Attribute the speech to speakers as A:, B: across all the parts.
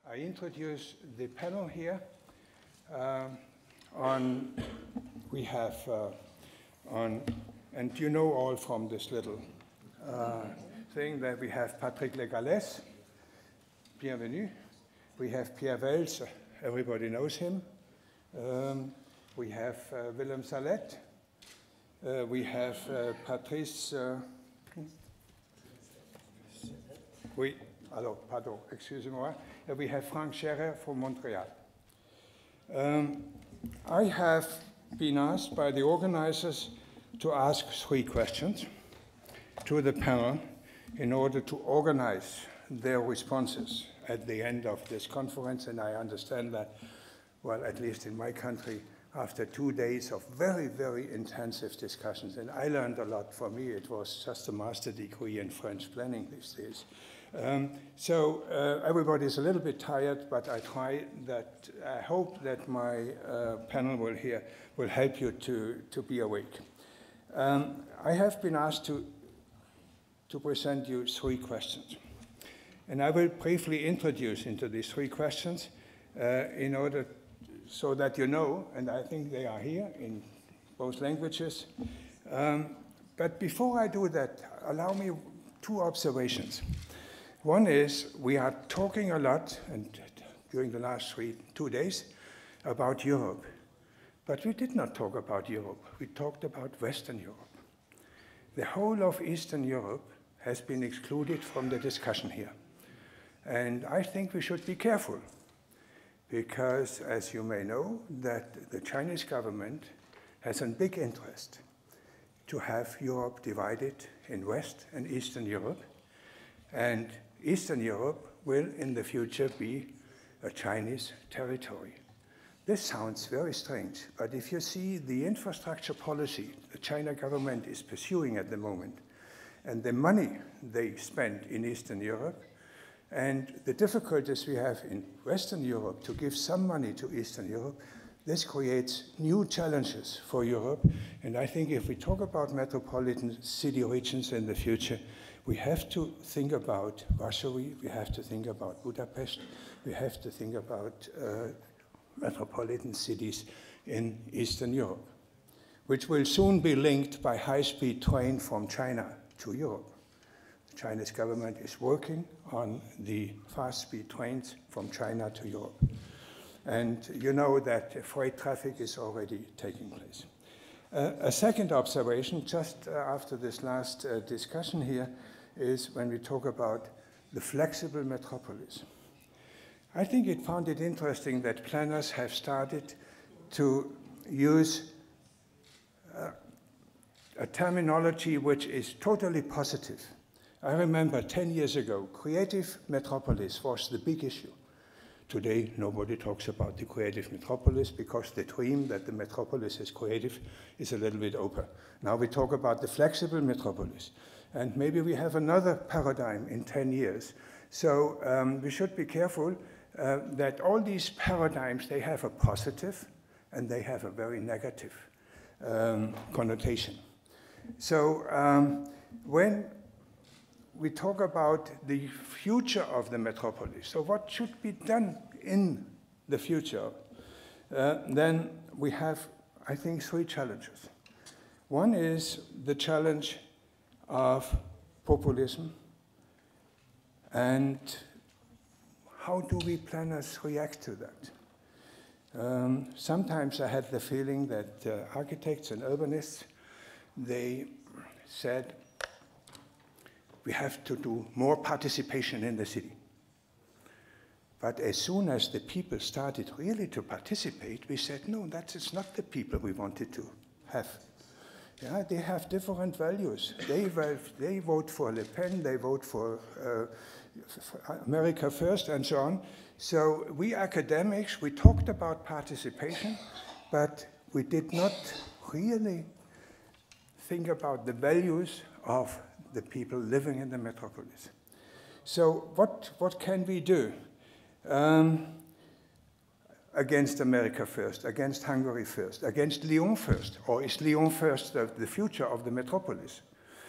A: I introduce the panel here. We have and you know all from this little thing that we have Patrick Legallès, bienvenue. We have Pierre Welz, everybody knows him. We have Willem Sallet. We have Patrice. Oui, alors, pardon, excusez-moi. We have Frank Scherer from Montreal. I have been asked by the organizers to ask 3 questions to the panel in order to organize their responses at the end of this conference, and I understand that, well, at least in my country, after 2 days of very, very intensive discussions, and I learned a lot. For me, it was just a master degree in French planning these days. So everybody is a little bit tired, but I hope that my panel will help you to be awake. I have been asked to present you 3 questions. And I will briefly introduce into these 3 questions in order so that you know, and I think they are here in both languages. But before I do that, allow me 2 observations. One is we are talking a lot, and during the last 2 days, about Europe. But we did not talk about Europe. We talked about Western Europe. The whole of Eastern Europe has been excluded from the discussion here. And I think we should be careful, because as you may know, that the Chinese government has a big interest to have Europe divided in West and Eastern Europe. And Eastern Europe will in the future be a Chinese territory. This sounds very strange, but if you see the infrastructure policy the China government is pursuing at the moment, and the money they spend in Eastern Europe, and the difficulties we have in Western Europe to give some money to Eastern Europe, this creates new challenges for Europe. And I think if we talk about metropolitan city regions in the future, we have to think about Varsovie, we have to think about Budapest, we have to think about metropolitan cities in Eastern Europe, which will soon be linked by high-speed train from China to Europe. The Chinese government is working on the fast-speed trains from China to Europe. And you know that freight traffic is already taking place. A second observation, just after this last discussion here, is when we talk about the flexible metropolis. I think it found it interesting that planners have started to use a terminology which is totally positive. I remember 10 years ago, creative metropolis was the big issue. Today, nobody talks about the creative metropolis because the dream that the metropolis is creative is a little bit open. Now we talk about the flexible metropolis. And maybe we have another paradigm in 10 years. So we should be careful that all these paradigms, they have a positive and they have a very negative connotation. So when we talk about the future of the metropolis, so what should be done in the future, then we have, I think, 3 challenges. One is the challenge of populism, and how do we planners react to that? Sometimes I had the feeling that architects and urbanists, they said, we have to do more participation in the city. But as soon as the people started really to participate, we said, no, that's not the people we wanted to have. Yeah, they have different values. They vote for Le Pen, they vote for America First, and so on. So we academics, we talked about participation, but we did not really think about the values of the people living in the metropolis. So what can we do against America First, against Hungary First, against Lyon First? Or is Lyon First the future of the metropolis?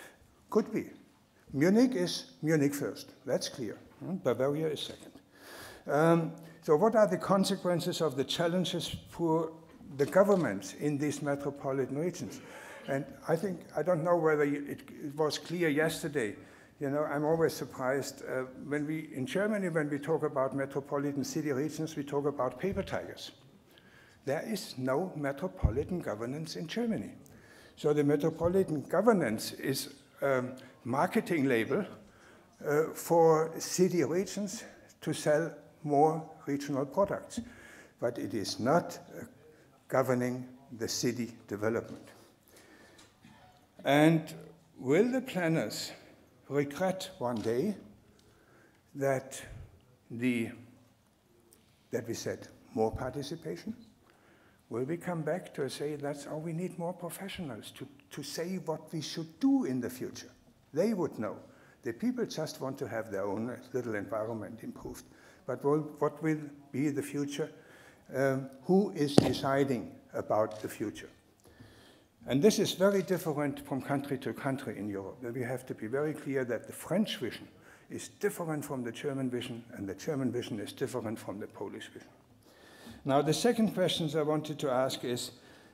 A: Could be. Munich is Munich first, that's clear. Bavaria is second. So what are the consequences of the challenges for the governments in these metropolitan regions? And I don't know whether it was clear yesterday. You know, I'm always surprised in Germany, when we talk about metropolitan city regions, we talk about paper tigers. There is no metropolitan governance in Germany. So the metropolitan governance is a marketing label for city regions to sell more regional products, but it is not governing the city development. And will the planners regret one day that we said more participation? Will we come back to say we need more professionals to say what we should do in the future? They would know. The people just want to have their own little environment improved. But what will be the future? Who is deciding about the future? And this is very different from country to country in Europe. We have to be very clear that the French vision is different from the German vision, and the German vision is different from the Polish vision. Now, the second question I wanted to ask is,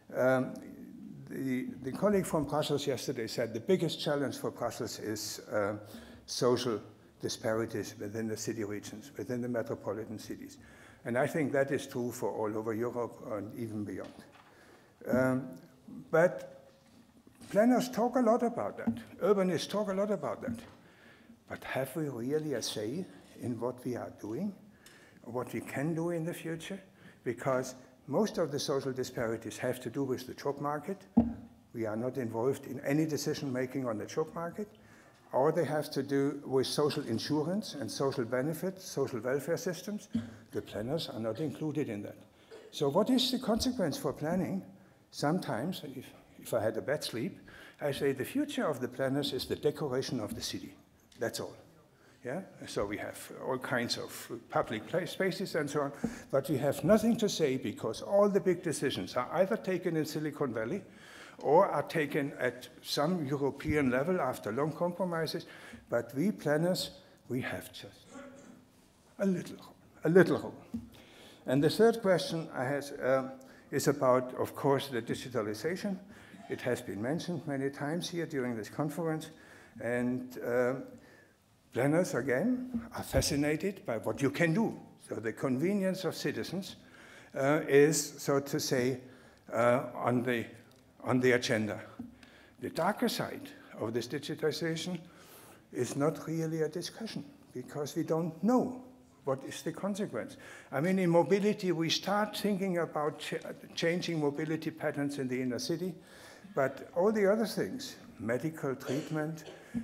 A: the colleague from Brussels yesterday said the biggest challenge for Brussels is social disparities within the city regions, within the metropolitan cities. And I think that is true for all over Europe and even beyond. But planners talk a lot about that. Urbanists talk a lot about that. But have we really a say in what we are doing, or what we can do in the future? Because most of the social disparities have to do with the job market. We are not involved in any decision-making on the job market. Or they have to do with social insurance and social benefits, social welfare systems. The planners are not included in that. So what is the consequence for planning? Sometimes, if I had a bad sleep, I say the future of the planners is the decoration of the city. That's all. Yeah? So we have all kinds of public spaces and so on, but we have nothing to say because all the big decisions are either taken in Silicon Valley or are taken at some European level after long compromises, but we planners, we have just a little room. And the third question I have is about, of course, the digitalization. It has been mentioned many times here during this conference, and planners, again, are fascinated by what you can do. So the convenience of citizens is, so to say, on the agenda. The darker side of this digitization is not really a discussion, because we don't know what is the consequence. I mean, in mobility, we start thinking about changing mobility patterns in the inner city, but all the other things, medical treatment,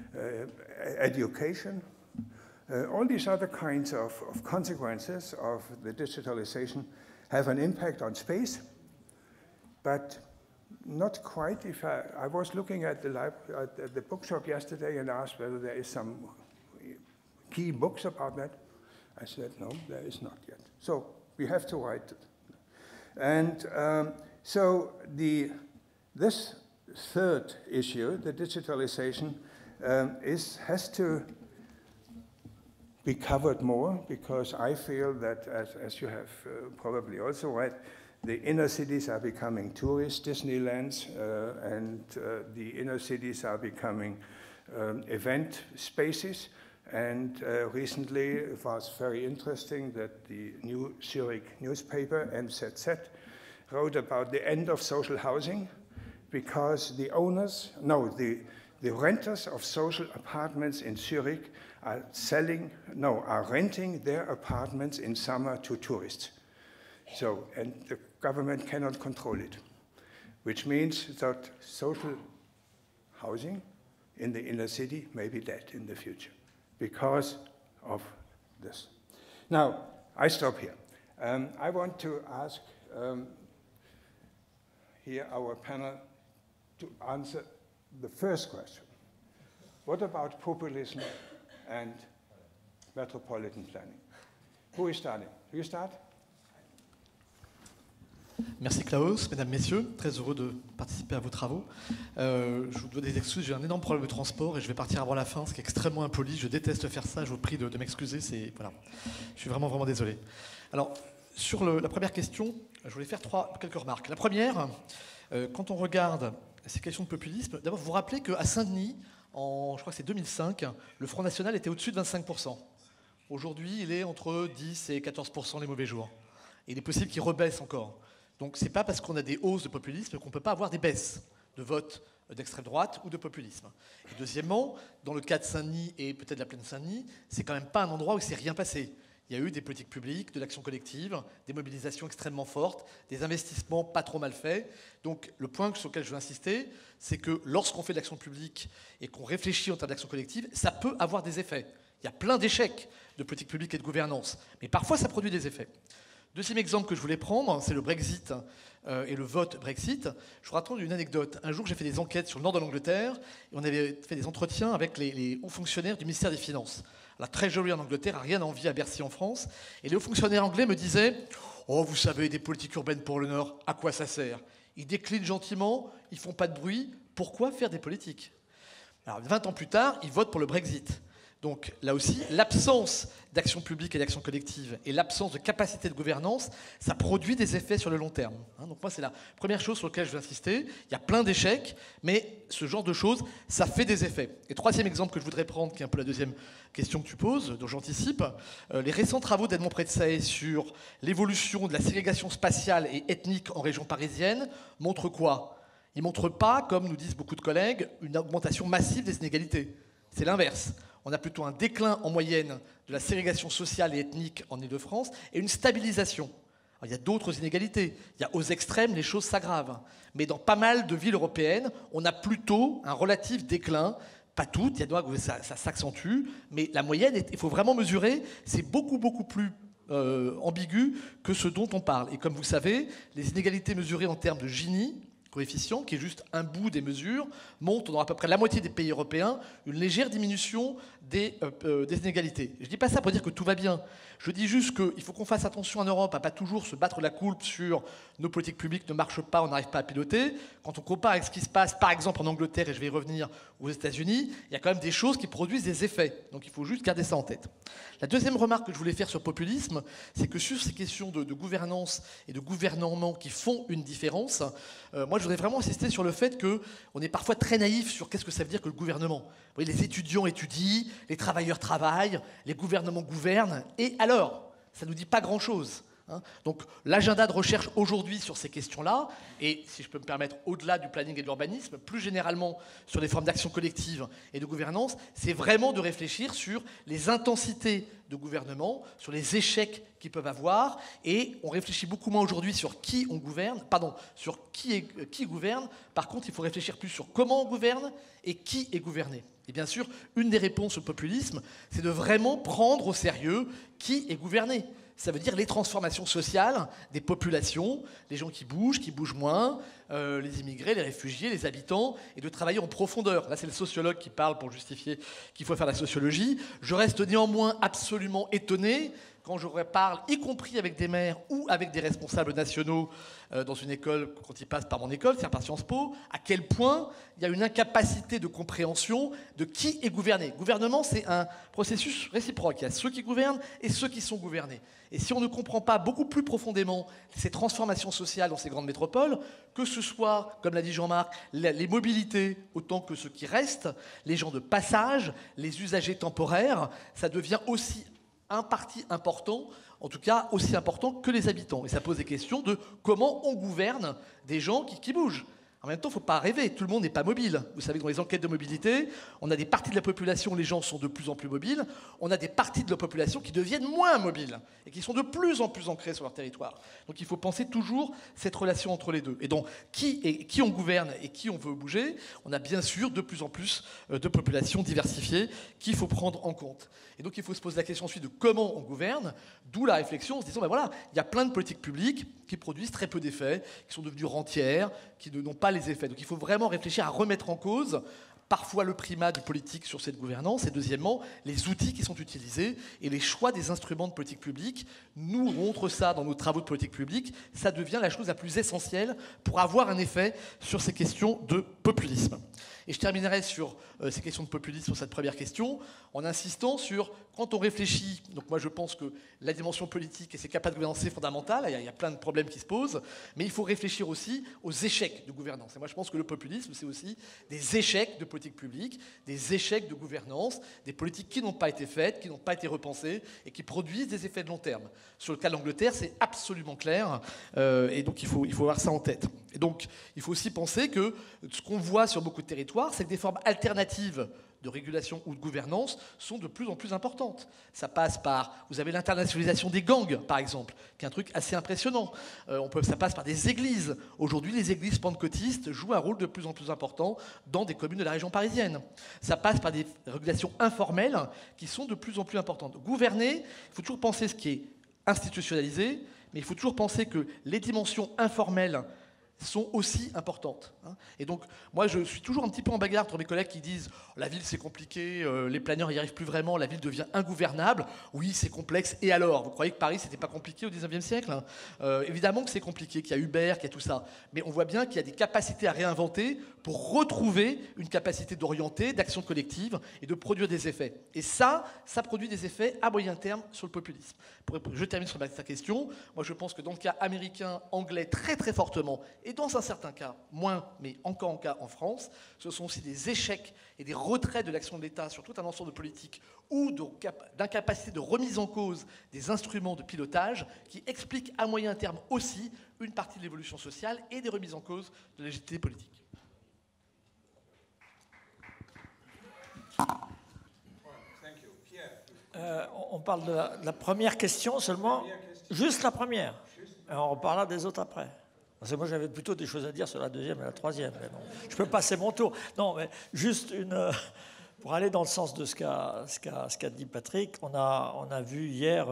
A: education, all these other kinds of consequences of the digitalization have an impact on space, but not quite. If I was looking at the bookshop yesterday and asked whether there is some key books about that. I said, no, there is not yet. So we have to write it. And so this third issue, the digitalization, has to be covered more, because I feel that, as you have probably also read, the inner cities are becoming tourist Disneylands, and the inner cities are becoming event spaces. And recently, it was very interesting that the new Zurich newspaper, NZZ, wrote about the end of social housing, because the renters of social apartments in Zurich are renting their apartments in summer to tourists. So, and the government cannot control it, which means that social housing in the inner city may be dead in the future because of this. Now, I stop here. I want to ask here our panel to answer the first question. What about populism and metropolitan planning? Who is starting? Do you start?
B: Merci Klaus, mesdames, messieurs, très heureux de participer à vos travaux. Je vous dois des excuses, j'ai un énorme problème de transport et je vais partir avant la fin, ce qui est extrêmement impoli. Je déteste faire ça, je vous prie de m'excuser, voilà. Je suis vraiment, vraiment désolé. Alors, sur la première question, je voulais faire quelques remarques. La première, quand on regarde ces questions de populisme, d'abord vous vous rappelez qu'à Saint-Denis, je crois que c'est 2005, le Front National était au-dessus de 25%. Aujourd'hui, il est entre 10 et 14% les mauvais jours. Et il est possible qu'il rebaisse encore. Donc ce n'est pas parce qu'on a des hausses de populisme qu'on ne peut pas avoir des baisses de vote d'extrême droite ou de populisme. Et deuxièmement, dans le cas de Saint-Denis et peut-être de la plaine Saint-Denis, c'est quand même pas un endroit où il ne s'est rien passé. Il y a eu des politiques publiques, de l'action collective, des mobilisations extrêmement fortes, des investissements pas trop mal faits. Donc le point sur lequel je veux insister, c'est que lorsqu'on fait de l'action publique et qu'on réfléchit en termes d'action collective, ça peut avoir des effets. Il y a plein d'échecs de politique publique et de gouvernance, mais parfois ça produit des effets. Deuxième exemple que je voulais prendre, c'est le Brexit et le vote Brexit. Je vous raconte une anecdote. Un jour, j'ai fait des enquêtes sur le nord de l'Angleterre et on avait fait des entretiens avec les hauts fonctionnaires du ministère des Finances. La Treasury en Angleterre n'a rien à envier à Bercy en France. Et les hauts fonctionnaires anglais me disaient « Oh, vous savez, des politiques urbaines pour le Nord, à quoi ça sert? Ils déclinent gentiment, ils font pas de bruit. Pourquoi faire des politiques ?» Alors, 20 ans plus tard, ils votent pour le Brexit. Donc là aussi, l'absence d'action publique et d'action collective et l'absence de capacité de gouvernance, ça produit des effets sur le long terme. Donc moi, c'est la première chose sur laquelle je veux insister. Il y a plein d'échecs, mais ce genre de choses, ça fait des effets. Et troisième exemple que je voudrais prendre, qui est un peu la deuxième question que tu poses, dont j'anticipe, les récents travaux d'Edmond Pretsae sur l'évolution de la ségrégation spatiale et ethnique en région parisienne montrent quoi? Ils ne montrent pas, comme nous disent beaucoup de collègues, une augmentation massive des inégalités. C'est l'inverse. On a plutôt un déclin en moyenne de la ségrégation sociale et ethnique en Île-de-France et une stabilisation. Alors, il y a d'autres inégalités. Il y a aux extrêmes, les choses s'aggravent. Mais dans pas mal de villes européennes, on a plutôt un relatif déclin. Pas toutes, il y a doigts où ça s'accentue, mais la moyenne, il faut vraiment mesurer, c'est beaucoup, beaucoup plus ambigu que ce dont on parle. Et comme vous savez, les inégalités mesurées en termes de Gini, coefficient, qui est juste un bout des mesures, montre dans à peu près la moitié des pays européens une légère diminution des inégalités. Je ne dis pas ça pour dire que tout va bien. Je dis juste qu'il faut qu'on fasse attention en Europe à ne pas toujours se battre la coulpe sur nos politiques publiques ne marchent pas, on n'arrive pas à piloter. Quand on compare avec ce qui se passe, par exemple, en Angleterre, et je vais y revenir, aux États-Unis, il y a quand même des choses qui produisent des effets. Donc il faut juste garder ça en tête. La deuxième remarque que je voulais faire sur le populisme, c'est que sur ces questions de gouvernance et de gouvernement qui font une différence, moi je voudrais vraiment insister sur le fait qu'on est parfois très naïf sur qu'est-ce que ça veut dire que le gouvernement. Vous voyez, les étudiants étudient, les travailleurs travaillent, les gouvernements gouvernent, et alors, ça ne nous dit pas grand-chose. Donc l'agenda de recherche aujourd'hui sur ces questions-là, et si je peux me permettre, au-delà du planning et de l'urbanisme, plus généralement sur les formes d'action collective et de gouvernance, c'est vraiment de réfléchir sur les intensités de gouvernement, sur les échecs qu'ils peuvent avoir, et on réfléchit beaucoup moins aujourd'hui sur qui on gouverne, sur qui gouverne. Par contre, il faut réfléchir plus sur comment on gouverne et qui est gouverné. Et bien sûr, une des réponses au populisme, c'est de vraiment prendre au sérieux qui est gouverné. Ça veut dire les transformations sociales des populations, les gens qui bougent moins, les immigrés, les réfugiés, les habitants, et de travailler en profondeur. Là, c'est le sociologue qui parle pour justifier qu'il faut faire la sociologie. Je reste néanmoins absolument étonné quand je parle, y compris avec des maires ou avec des responsables nationaux dans une école, quand ils passent par mon école, c'est-à-dire par Sciences Po, à quel point il y a une incapacité de compréhension de qui est gouverné. Gouvernement, c'est un processus réciproque. Il y a ceux qui gouvernent et ceux qui sont gouvernés. Et si on ne comprend pas beaucoup plus profondément ces transformations sociales dans ces grandes métropoles, que ce soit, comme l'a dit Jean-Marc, les mobilités autant que ceux qui restent, les gens de passage, les usagers temporaires, ça devient aussi un parti important, en tout cas aussi important que les habitants. Et ça pose des questions de comment on gouverne des gens qui bougent. En même temps, il ne faut pas rêver, tout le monde n'est pas mobile. Vous savez, dans les enquêtes de mobilité, on a des parties de la population où les gens sont de plus en plus mobiles, on a des parties de la population qui deviennent moins mobiles et qui sont de plus en plus ancrées sur leur territoire. Donc il faut penser toujours cette relation entre les deux. Et donc, qui on gouverne et qui on veut bouger, on a bien sûr de plus en plus de populations diversifiées qu'il faut prendre en compte. Et donc il faut se poser la question ensuite de comment on gouverne, d'où la réflexion en se disant, ben voilà, il y a plein de politiques publiques qui produisent très peu d'effets, qui sont devenues rentières, qui n'ont pas les effets. Donc il faut vraiment réfléchir à remettre en cause parfois le primat du politique sur cette gouvernance, et deuxièmement, les outils qui sont utilisés et les choix des instruments de politique publique. Nous montrons ça dans nos travaux de politique publique, ça devient la chose la plus essentielle pour avoir un effet sur ces questions de populisme. Et je terminerai sur ces questions de populisme, sur cette première question, en insistant sur, quand on réfléchit, donc moi je pense que la dimension politique et ses capacités de gouvernance, c'est fondamental, il y a plein de problèmes qui se posent, mais il faut réfléchir aussi aux échecs de gouvernance. Et moi je pense que le populisme, c'est aussi des échecs de politique publique, des échecs de gouvernance, des politiques qui n'ont pas été faites, qui n'ont pas été repensées, et qui produisent des effets de long terme. Sur le cas de l'Angleterre, c'est absolument clair, et donc il faut avoir ça en tête. Et donc il faut aussi penser que ce qu'on voit sur beaucoup de territoires, c'est que des formes alternatives de régulation ou de gouvernance sont de plus en plus importantes. Ça passe par, vous avez l'internationalisation des gangs, par exemple, qui est un truc assez impressionnant. Ça passe par des églises. Aujourd'hui, les églises pentecôtistes jouent un rôle de plus en plus important dans des communes de la région parisienne. Ça passe par des régulations informelles qui sont de plus en plus importantes. Gouverner, il faut toujours penser ce qui est institutionnalisé, mais il faut toujours penser que les dimensions informelles sont aussi importantes. Et donc, moi, je suis toujours un petit peu en bagarre entre mes collègues qui disent « la ville, c'est compliqué, les planeurs n'y arrivent plus vraiment, la ville devient ingouvernable. » Oui, c'est complexe. Et alors, vous croyez que Paris, c'était pas compliqué au 19e siècle, évidemment que c'est compliqué, qu'il y a Uber, qu'il y a tout ça. Mais on voit bien qu'il y a des capacités à réinventer pour retrouver une capacité d'orienter, d'action collective et de produire des effets. Et ça produit des effets à moyen terme sur le populisme. Je termine sur ta question. Moi, je pense que dans le cas américain, anglais, très très fortement, et dans un certain cas, moins, mais encore en cas en France, ce sont aussi des échecs et des retraits de l'action de l'État sur tout un ensemble de politiques ou d'incapacité de remise en cause des instruments de pilotage qui expliquent à moyen terme aussi une partie de l'évolution sociale et des remises en cause de la légitimité politique.
C: On parle de la première question seulement, juste la première. Et on reparlera des autres après. Parce que moi, j'avais plutôt des choses à dire sur la deuxième et la troisième. Mais bon, je peux passer mon tour. Non, mais juste pour aller dans le sens de ce qu'a dit Patrick, on a vu hier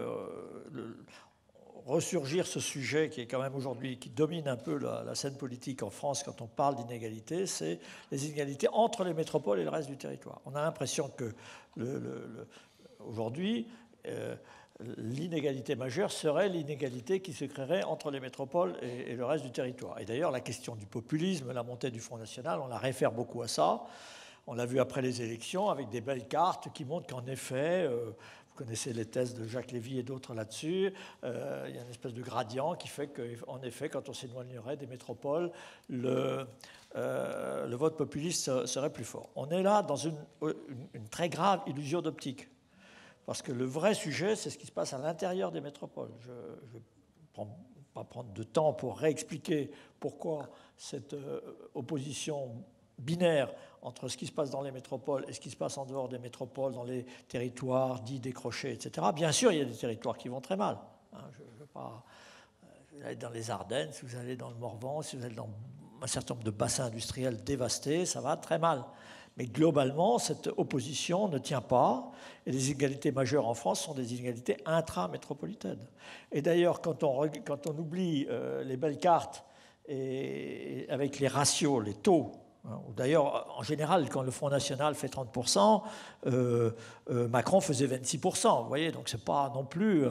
C: ressurgir ce sujet qui est quand même aujourd'hui, qui domine un peu la scène politique en France quand on parle d'inégalité, c'est les inégalités entre les métropoles et le reste du territoire. On a l'impression que aujourd'hui, l'inégalité majeure serait l'inégalité qui se créerait entre les métropoles et le reste du territoire. Et d'ailleurs, la question du populisme, la montée du Front National, on la réfère beaucoup à ça. On l'a vu après les élections avec des belles cartes qui montrent qu'en effet, vous connaissez les thèses de Jacques Lévy et d'autres là-dessus, il y a une espèce de gradient qui fait qu'en effet, quand on s'éloignerait des métropoles, le vote populiste serait plus fort. On est là dans une très grave illusion d'optique. Parce que le vrai sujet, c'est ce qui se passe à l'intérieur des métropoles. Je ne vais pas prendre de temps pour réexpliquer pourquoi cette opposition binaire entre ce qui se passe dans les métropoles et ce qui se passe en dehors des métropoles, dans les territoires dits décrochés, etc. Bien sûr, il y a des territoires qui vont très mal. Je ne veux pas... Vous allez dans les Ardennes, si vous allez dans le Morvan, si vous allez dans un certain nombre de bassins industriels dévastés, ça va très mal. Mais globalement, cette opposition ne tient pas. Et les inégalités majeures en France sont des inégalités intramétropolitaines. Et d'ailleurs, quand on oublie les belles cartes et avec les ratios, les taux, ou d'ailleurs, en général, quand le Front National fait 30%, Macron faisait 26%. Vous voyez, donc ce n'est pas non plus...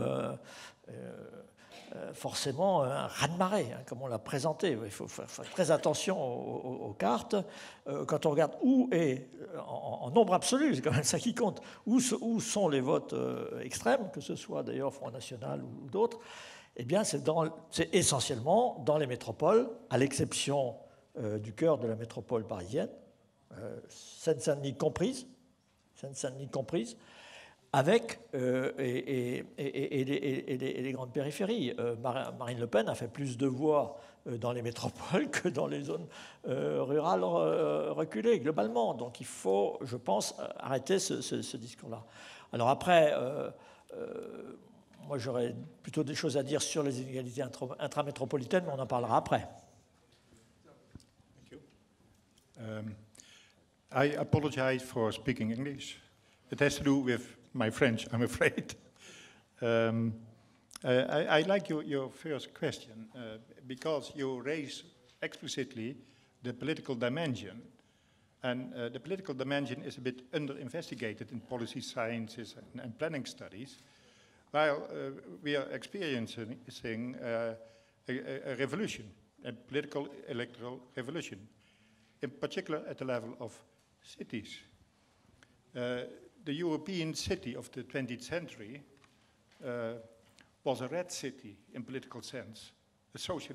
C: forcément un raz-de-marée, comme on l'a présenté. Il faut faire très attention aux cartes. Quand on regarde où est, en nombre absolu, c'est quand même ça qui compte, où sont les votes extrêmes, que ce soit d'ailleurs Front National ou d'autres, eh bien c'est essentiellement dans les métropoles, à l'exception du cœur de la métropole parisienne, Seine-Saint-Denis comprise, avec les grandes périphéries. Marine Le Pen a fait plus de voix dans les métropoles que dans les zones rurales reculées, globalement. Donc il faut, je pense, arrêter ce discours-là. Alors après, moi j'aurais plutôt des choses à dire sur les inégalités intramétropolitaines, mais on en parlera après.
D: Thank you. I apologize for speaking English. It has to do with my French, I'm afraid. I like your first question because you raise explicitly the political dimension And the political dimension is a bit under-investigated in policy sciences and planning studies, while we are experiencing a revolution, a political electoral revolution, in particular at the level of cities. The European city of the 20th century was a red city in political sense, a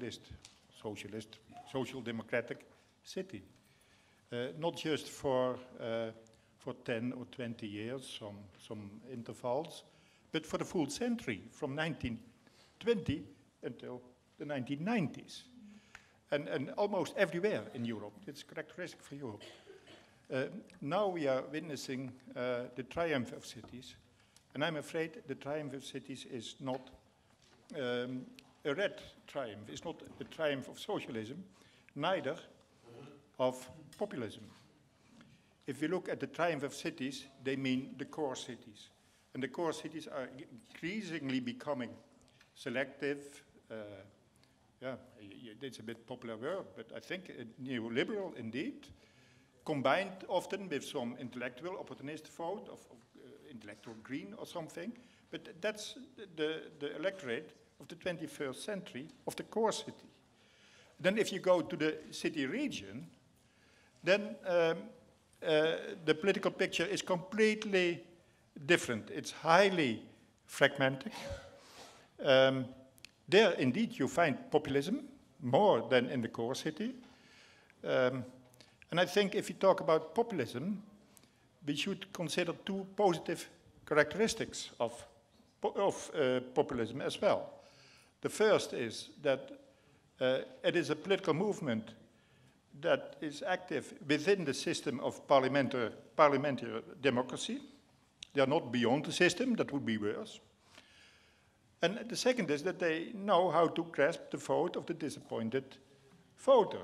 D: social democratic city. Not just for 10 or 20 years, some intervals, but for the full century, from 1920 until the 1990s. And almost everywhere in Europe. It's characteristic for Europe. Now we are witnessing the triumph of cities, and I'm afraid the triumph of cities is not a red triumph. It's not the triumph of socialism, neither of populism. If we look at the triumph of cities, they mean the core cities. And the core cities are increasingly becoming selective, it's a bit popular word, but I think neoliberal indeed, combined often with some intellectual opportunist vote of intellectual green or something. But that's the electorate of the 21st century of the core city. Then if you go to the city region, then the political picture is completely different. It's highly fragmented. There, indeed, you find populism more than in the core city. And I think if you talk about populism, we should consider two positive characteristics of populism as well. The first is that it is a political movement that is active within the system of parliamentary democracy. They are not beyond the system, that would be worse. And the second is that they know how to grasp the vote of the disappointed voter.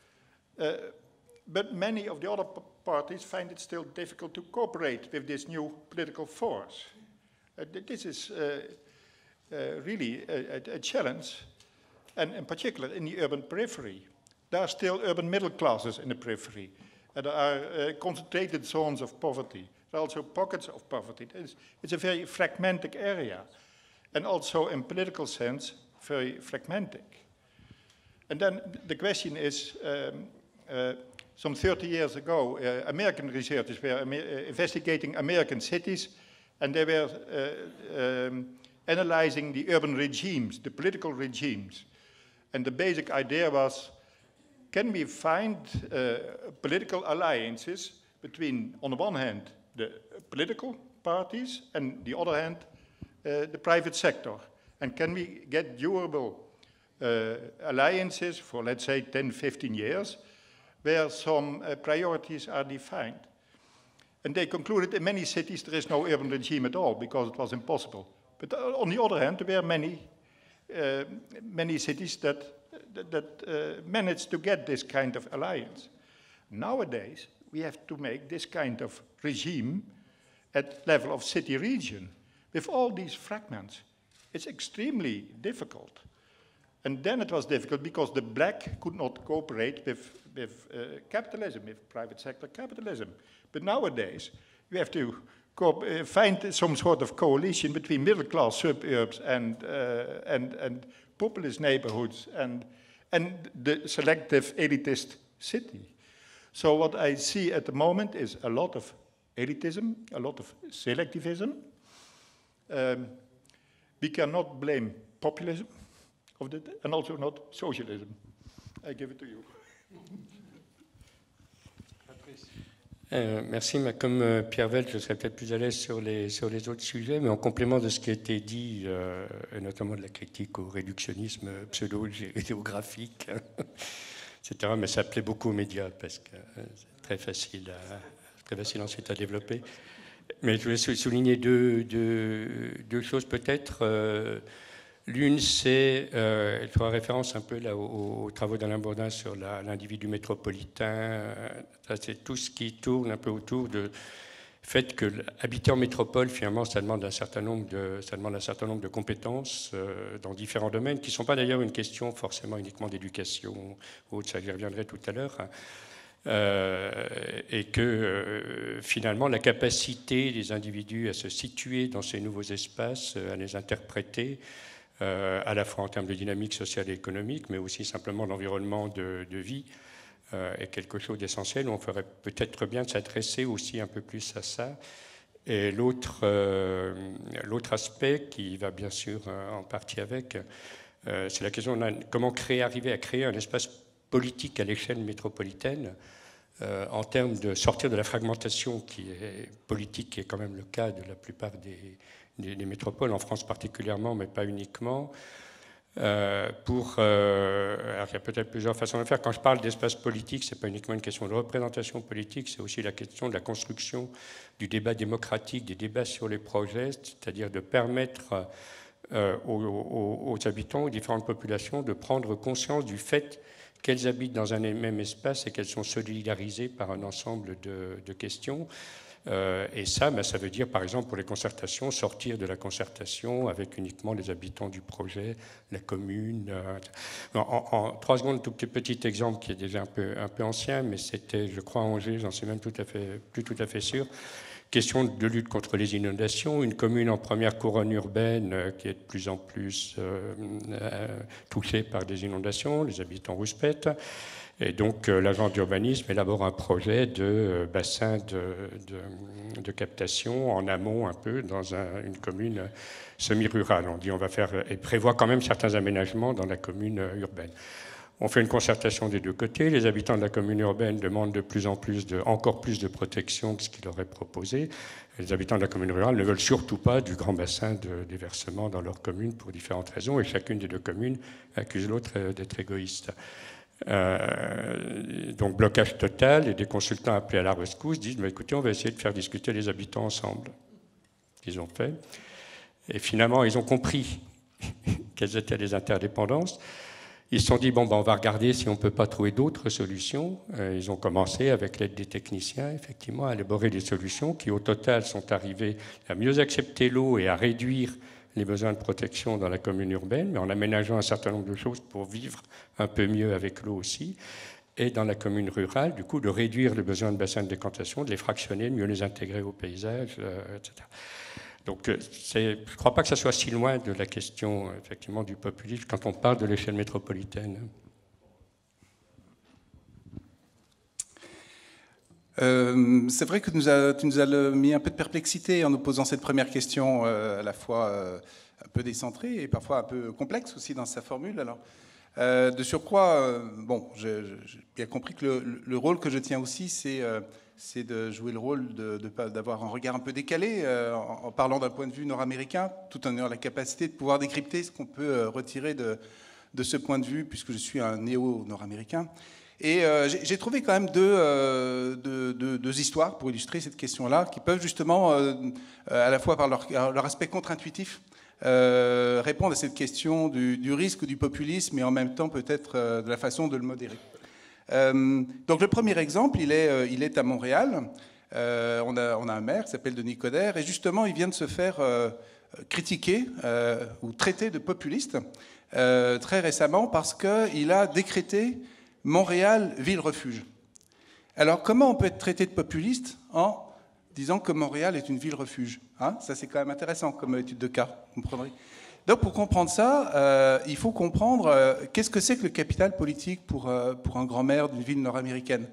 D: But many of the other parties find it still difficult to cooperate with this new political force. This is really a challenge, and in particular in the urban periphery. There are still urban middle classes in the periphery. There are concentrated zones of poverty. There are also pockets of poverty. It's a very fragmented area, and also in political sense, very fragmented. And then the question is, some 30 years ago, American researchers were investigating American cities, and they were analyzing the urban regimes, the political regimes. And the basic idea was, can we find political alliances between, on the one hand, the political parties, and the other hand, the private sector? And can we get durable alliances for, let's say, 10, 15 years, where some priorities are defined? And they concluded in many cities there is no urban regime at all, because it was impossible. But on the other hand, there were many cities that managed to get this kind of alliance. Nowadays, we have to make this kind of regime at level of city region. With all these fragments, it's extremely difficult. And then it was difficult because the black could not cooperate with capitalism, with private sector capitalism. But nowadays, we have to find some sort of coalition between middle-class suburbs and populist neighborhoods and the selective elitist city. So what I see at the moment is a lot of elitism, a lot of selectivism. We cannot blame populism and also not socialism. I give it to you.
E: Merci. Comme Pierre Velt, je serais peut-être plus à l'aise sur les autres sujets, mais en complément de ce qui a été dit, et notamment de la critique au réductionnisme pseudo-géographique, etc., mais ça plaît beaucoup aux médias parce que c'est très facile ensuite à développer. Mais je voulais souligner deux choses peut-être. L'une, c'est, elle fera référence un peu là aux travaux d'Alain Bourdin sur l'individu métropolitain. C'est tout ce qui tourne un peu autour du fait que habiter en métropole, finalement, ça demande un certain nombre de compétences dans différents domaines, qui ne sont pas d'ailleurs une question forcément uniquement d'éducation, ça j'y reviendrai tout à l'heure. et que finalement la capacité des individus à se situer dans ces nouveaux espaces, à les interpréter, à la fois en termes de dynamique sociale et économique, mais aussi simplement d'environnement de vie, est quelque chose d'essentiel. On ferait peut-être bien de s'adresser aussi un peu plus à ça. Et l'autre aspect qui va bien sûr en partie avec, c'est la question de comment arriver à créer un espace politique à l'échelle métropolitaine en termes de sortir de la fragmentation qui est politique, qui est quand même le cas de la plupart des métropoles, en France particulièrement, mais pas uniquement. Alors il y a peut-être plusieurs façons de faire. Quand je parle d'espace politique, ce n'est pas uniquement une question de représentation politique, c'est aussi la question de la construction du débat démocratique, des débats sur les projets, c'est-à-dire de permettre aux habitants, aux différentes populations, de prendre conscience du fait qu'elles habitent dans un même espace et qu'elles sont solidarisées par un ensemble de questions. Et ça, ça veut dire, par exemple, pour les concertations, sortir de la concertation avec uniquement les habitants du projet, la commune. En 3 secondes, tout petit exemple qui est déjà un peu ancien, mais c'était, je crois, à Angers, j'en suis même plus tout à fait sûr. Question de lutte contre les inondations, une commune en première couronne urbaine qui est de plus en plus touchée par des inondations, les habitants rouspètent. Et donc, l'agent d'urbanisme élabore un projet de bassin de captation en amont, un peu, dans une commune semi-rurale. On dit on va faire, et prévoit quand même certains aménagements dans la commune urbaine. On fait une concertation des deux côtés. Les habitants de la commune urbaine demandent de plus en plus encore plus de protection que ce qu'il leur est proposé. Et les habitants de la commune rurale ne veulent surtout pas du grand bassin de déversement dans leur commune pour différentes raisons. Et chacune des deux communes accuse l'autre d'être égoïste. Donc blocage total, et des consultants appelés à la rescousse disent écoutez, on va essayer de faire discuter les habitants ensemble. Ils ont fait. Et finalement, ils ont compris quelles étaient les interdépendances. Ils se sont dit on va regarder si on ne peut pas trouver d'autres solutions. Ils ont commencé, avec l'aide des techniciens, effectivement, à élaborer des solutions qui, au total, sont arrivées à mieux accepter l'eau et à réduire les besoins de protection dans la commune urbaine, mais en aménageant un certain nombre de choses pour vivre un peu mieux avec l'eau aussi. Et dans la commune rurale, du coup, de réduire les besoins de bassins de décantation, de les fractionner, de mieux les intégrer au paysage, etc. Donc, je ne crois pas que ça soit si loin de la question, effectivement, du populisme quand on parle de l'échelle métropolitaine.
F: C'est vrai que tu nous as mis un peu de perplexité en nous posant cette première question, à la fois un peu décentrée et parfois un peu complexe aussi dans sa formule. Alors, de surcroît, j'ai bien compris que le rôle que je tiens aussi, c'est de jouer le rôle d'avoir un regard un peu décalé en parlant d'un point de vue nord-américain, tout en ayant la capacité de pouvoir décrypter ce qu'on peut retirer de ce point de vue, puisque je suis un néo-nord-américain. Et j'ai trouvé quand même deux histoires pour illustrer cette question-là, qui peuvent justement, à la fois par leur aspect contre-intuitif, répondre à cette question du risque du populisme, et en même temps peut-être de la façon de le modérer. Donc le premier exemple, il est à Montréal. On a un maire qui s'appelle Denis Coderre, et justement il vient de se faire critiquer ou traiter de populiste très récemment parce qu'il a décrété Montréal ville-refuge. Alors comment on peut être traité de populiste en disant que Montréal est une ville-refuge, hein? Ça c'est quand même intéressant comme étude de cas, vous comprendrez. Donc pour comprendre ça, il faut comprendre qu'est-ce que c'est que le capital politique pour un grand maire d'une ville nord-américaine,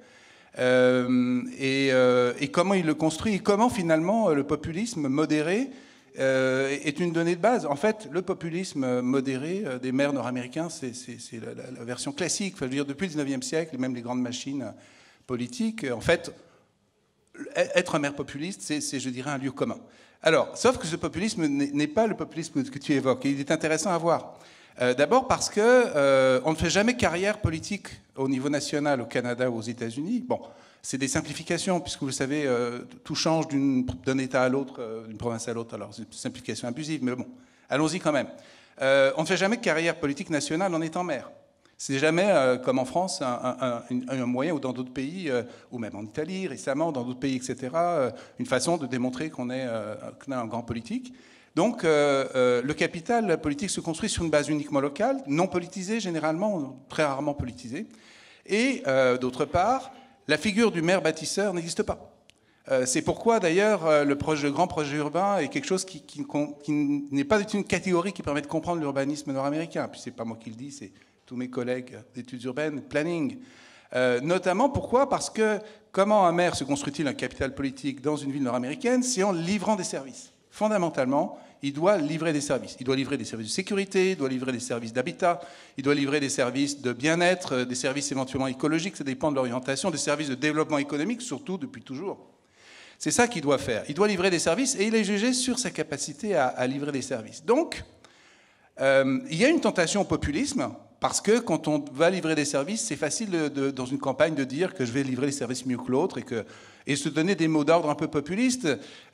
F: et comment il le construit, et comment finalement le populisme modéré est une donnée de base. En fait, le populisme modéré des maires nord-américains, c'est la version classique. Enfin, je veux dire, depuis le 19e siècle, même les grandes machines politiques, en fait, être un maire populiste, c'est, je dirais, un lieu commun. Alors, sauf que ce populisme n'est pas le populisme que tu évoques, et il est intéressant à voir. D'abord parce que on ne fait jamais carrière politique au niveau national au Canada ou aux États-Unis. Bon, c'est des simplifications, puisque vous le savez, tout change d'un État à l'autre, d'une province à l'autre. Alors, c'est une simplification abusive, mais bon, allons-y quand même. On ne fait jamais de carrière politique nationale en étant maire. C'est jamais, comme en France, un moyen, ou dans d'autres pays, ou même en Italie récemment, dans d'autres pays, etc., une façon de démontrer qu'on est un grand politique. Donc, le capital politique se construit sur une base uniquement locale, non politisée généralement, très rarement politisée. Et d'autre part, la figure du maire bâtisseur n'existe pas. C'est pourquoi, d'ailleurs, le grand projet urbain est quelque chose qui n'est pas une catégorie qui permet de comprendre l'urbanisme nord-américain. Puis c'est pas moi qui le dis, c'est tous mes collègues d'études urbaines, planning. Notamment, pourquoi? Parce que comment un maire se construit-il un capital politique dans une ville nord-américaine? C'est en livrant des services. Fondamentalement, il doit livrer des services. Il doit livrer des services de sécurité, il doit livrer des services d'habitat, il doit livrer des services de bien-être, des services éventuellement écologiques, ça dépend de l'orientation, des services de développement économique, surtout depuis toujours. C'est ça qu'il doit faire. Il doit livrer des services et il est jugé sur sa capacité à livrer des services. Donc, il y a une tentation au populisme, parce que quand on va livrer des services, c'est facile dans une campagne de dire que je vais livrer les services mieux que l'autre et se donner des mots d'ordre un peu populistes.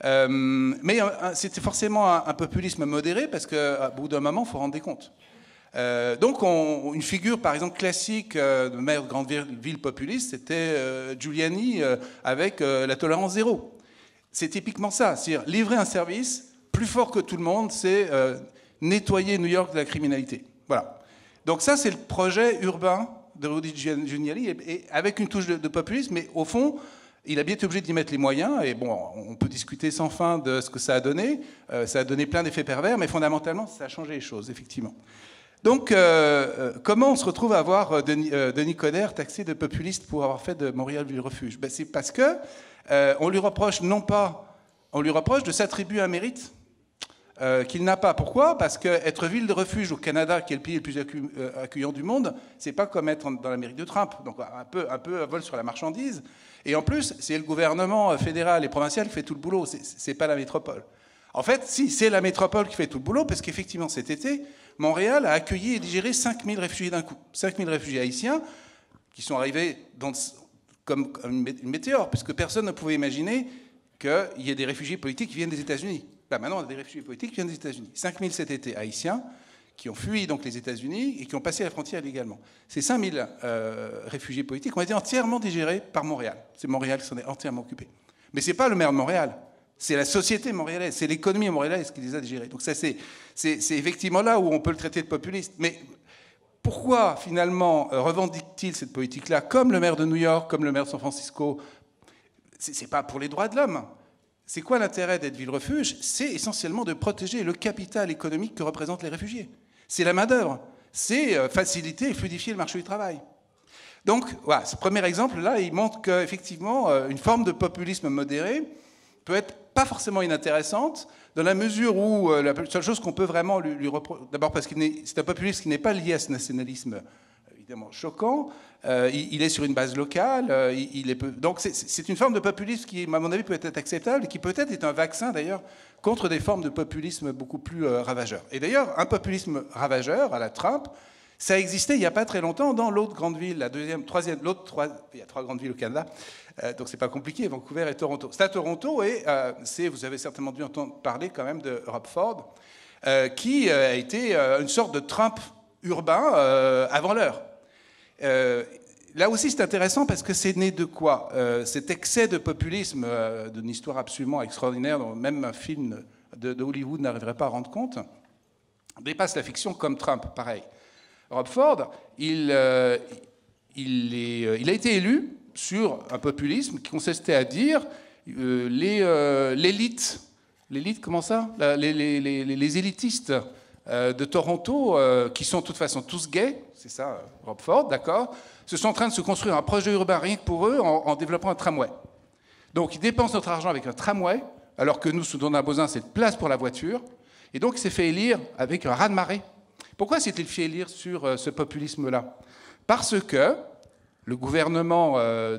F: Mais c'était forcément un populisme modéré, parce qu'à bout d'un moment, il faut rendre des comptes. Donc, une figure, par exemple, classique de maire de grande ville populiste, c'était Giuliani avec la tolérance zéro. C'est typiquement ça, c'est-à-dire livrer un service plus fort que tout le monde, c'est nettoyer New York de la criminalité. Voilà. Donc ça, c'est le projet urbain de Rudy Giuliani, et avec une touche de populisme, mais au fond, il a bien été obligé d'y mettre les moyens, et bon, on peut discuter sans fin de ce que ça a donné. Ça a donné plein d'effets pervers, mais fondamentalement, ça a changé les choses, effectivement. Donc, comment on se retrouve à avoir Denis Coderre taxé de populiste pour avoir fait de Montréal ville refuge? Ben, c'est parce que on lui reproche on lui reproche de s'attribuer un mérite qu'il n'a pas. Pourquoi? Parce qu'être ville de refuge au Canada, qui est le pays le plus accueillant du monde, c'est pas comme être dans l'Amérique de Trump. Donc un peu à vol sur la marchandise. Et en plus, c'est le gouvernement fédéral et provincial qui fait tout le boulot. C'est pas la métropole. En fait, si, c'est la métropole qui fait tout le boulot, parce qu'effectivement, cet été, Montréal a accueilli et digéré 5000 réfugiés d'un coup. 5000 réfugiés haïtiens qui sont arrivés comme une météore, puisque personne ne pouvait imaginer qu'il y ait des réfugiés politiques qui viennent des États-Unis. Là, maintenant, on a des réfugiés politiques qui viennent des États-Unis. 5000 cet été haïtiens qui ont fui donc les États-Unis et qui ont passé la frontière illégalement. Ces 5000 réfugiés politiques ont été entièrement digérés par Montréal. C'est Montréal qui s'en est entièrement occupé. Mais ce n'est pas le maire de Montréal. C'est la société montréalaise, c'est l'économie montréalaise qui les a digérés. Donc ça, c'est effectivement là où on peut le traiter de populiste. Mais pourquoi, finalement, revendique-t-il cette politique-là, comme le maire de New York, comme le maire de San Francisco? C'est pas pour les droits de l'homme. C'est quoi l'intérêt d'être ville-refuge? C'est essentiellement de protéger le capital économique que représentent les réfugiés. C'est la main-d'œuvre. C'est faciliter et fluidifier le marché du travail. Donc, voilà, ce premier exemple-là, il montre qu'effectivement, une forme de populisme modéré peut être pas forcément inintéressante, dans la mesure où la seule chose qu'on peut vraiment lui reprocher, d'abord parce que c'est un populisme qui n'est pas lié à ce nationalisme évidemment choquant, il est sur une base locale, donc c'est une forme de populisme qui, à mon avis, peut être acceptable et qui peut-être est un vaccin d'ailleurs contre des formes de populisme beaucoup plus ravageurs. Et d'ailleurs, un populisme ravageur à la Trump, ça existait il n'y a pas très longtemps dans l'autre grande ville, il y a 3 grandes villes au Canada, donc c'est pas compliqué, Vancouver et Toronto. C'est à Toronto et vous avez certainement dû entendre parler quand même de Rob Ford, qui a été une sorte de Trump urbain avant l'heure. Là aussi c'est intéressant parce que c'est né de quoi? Cet excès de populisme, d'une histoire absolument extraordinaire, dont même un film de Hollywood n'arriverait pas à rendre compte, dépasse la fiction comme Trump, pareil. Rob Ford, il a été élu sur un populisme qui consistait à dire l'élite, comment ça? Les élitistes de Toronto, qui sont de toute façon tous gays, c'est ça, Rob Ford, d'accord, se sont en train de se construire un projet urbain rien que pour eux en développant un tramway. Donc ils dépensent notre argent avec un tramway, alors que nous, ce dont on a besoin, c'est de place pour la voiture. Et donc il s'est fait élire avec un raz-de-marée. Pourquoi s'est-il fait élire sur ce populisme-là? Parce que le gouvernement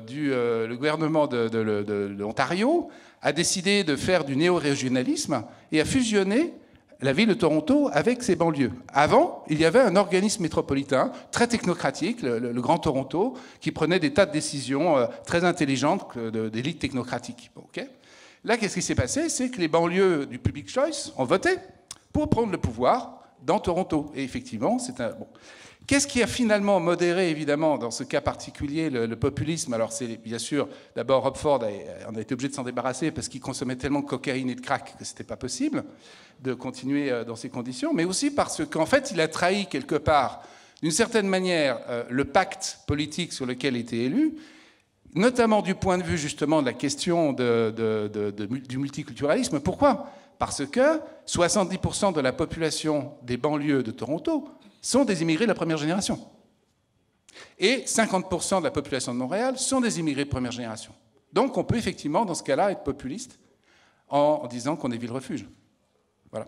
F: de l'Ontario a décidé de faire du néo-régionalisme et a fusionné la ville de Toronto avec ses banlieues. Avant, il y avait un organisme métropolitain très technocratique, le Grand Toronto, qui prenait des tas de décisions très intelligentes d'élite technocratique. Okay. Là, qu'est-ce qui s'est passé? C'est que les banlieues du Public Choice ont voté pour prendre le pouvoir dans Toronto. Et effectivement, c'est un... Bon. Qu'est-ce qui a finalement modéré, évidemment, dans ce cas particulier, le populisme? Alors, c'est bien sûr, d'abord, Rob Ford, on a été obligé de s'en débarrasser parce qu'il consommait tellement de cocaïne et de crack que ce n'était pas possible de continuer dans ces conditions, mais aussi parce qu'en fait, il a trahi quelque part, d'une certaine manière, le pacte politique sur lequel il était élu. notamment du point de vue justement de la question du multiculturalisme. Pourquoi ? Parce que 70% de la population des banlieues de Toronto sont des immigrés de la première génération. Et 50% de la population de Montréal sont des immigrés de première génération. Donc on peut effectivement, dans ce cas-là, être populiste en disant qu'on est ville-refuge. Voilà.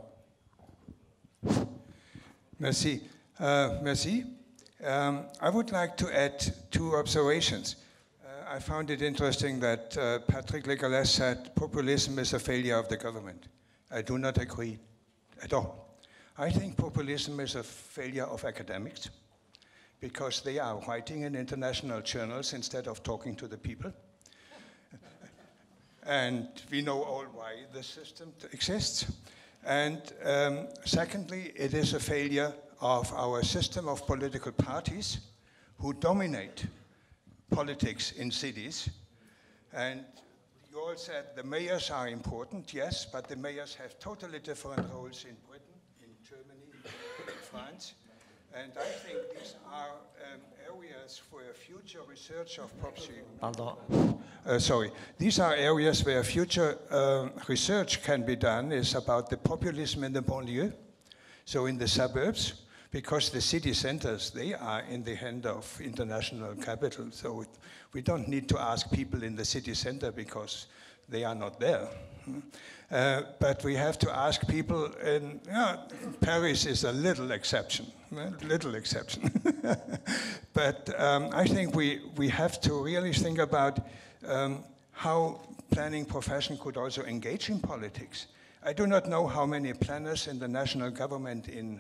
A: Merci. Merci. I would like to add 2 observations. I found it interesting that Patrick Légalès said populism is a failure of the government. I do not agree at all. I think populism is a failure of academics because they are writing in international journals instead of talking to the people. And we know all why the system exists. And secondly, it is a failure of our system of political parties who dominate politics in cities. And you all said the mayors are important, yes, but the mayors have totally different roles in Britain, in Germany, in France. And I think these are areas where future research of these are areas where future research can be done is about the populism in the banlieue, so in the suburbs, because the city centers, they are in the hand of international capital. So we don't need to ask people in the city center because they are not there. But we have to ask people in, Paris is a little exception. But I think we have to really think about how planning profession could also engage in politics. I do not know how many planners in the national government in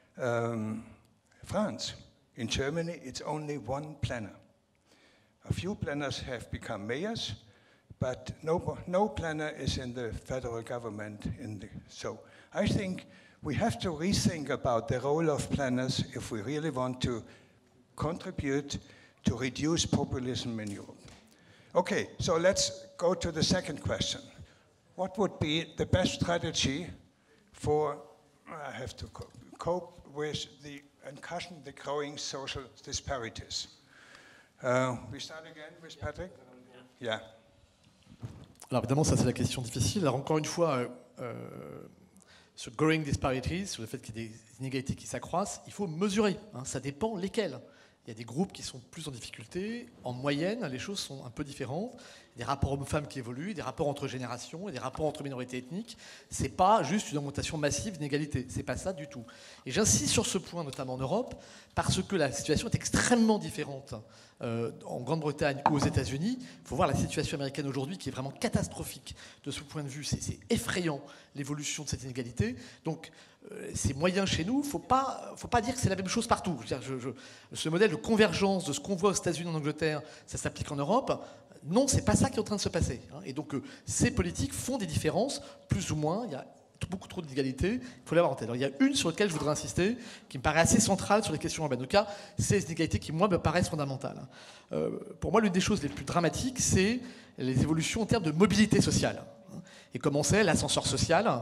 A: France. In Germany, it's only 1 planner. A few planners have become mayors, but no planner is in the federal government. So I think we have to rethink about the role of planners if we really want to contribute to reduce populism in Europe. Okay, so let's go to the second question. What would be the best strategy for, I have to cope with the growing social disparities? We start again with Patrick? Yeah.
B: Alors évidemment, ça c'est la question difficile. Alors encore une fois, sur growing disparities, sur le fait qu'il y ait des inégalités qui s'accroissent, il faut mesurer. Ça dépend lesquelles. Il y a des groupes qui sont plus en difficulté. En moyenne, les choses sont un peu différentes. Des rapports hommes-femmes qui évoluent, des rapports entre générations, et des rapports entre minorités ethniques. C'est pas juste une augmentation massive d'inégalité. C'est pas ça du tout. Et j'insiste sur ce point, notamment en Europe, parce que la situation est extrêmement différente en Grande-Bretagne ou aux États-Unis. Il faut voir la situation américaine aujourd'hui qui est vraiment catastrophique de ce point de vue. C'est effrayant l'évolution de cette inégalité. Donc ces moyens chez nous, faut pas dire que c'est la même chose partout. Ce modèle de convergence de ce qu'on voit aux États-Unis, en Angleterre, ça s'applique en Europe. Non, c'est pas ça qui est en train de se passer. Et donc ces politiques font des différences, plus ou moins. Il y a beaucoup trop d'inégalités, il faut l'avoir en tête. Alors, il y a une sur laquelle je voudrais insister, qui me paraît assez centrale sur les questions urbaines. En tout cas, c'est les inégalités qui, moi, me paraissent fondamentales. Pour moi, l'une des choses les plus dramatiques, c'est les évolutions en termes de mobilité sociale. Et comme on sait, l'ascenseur social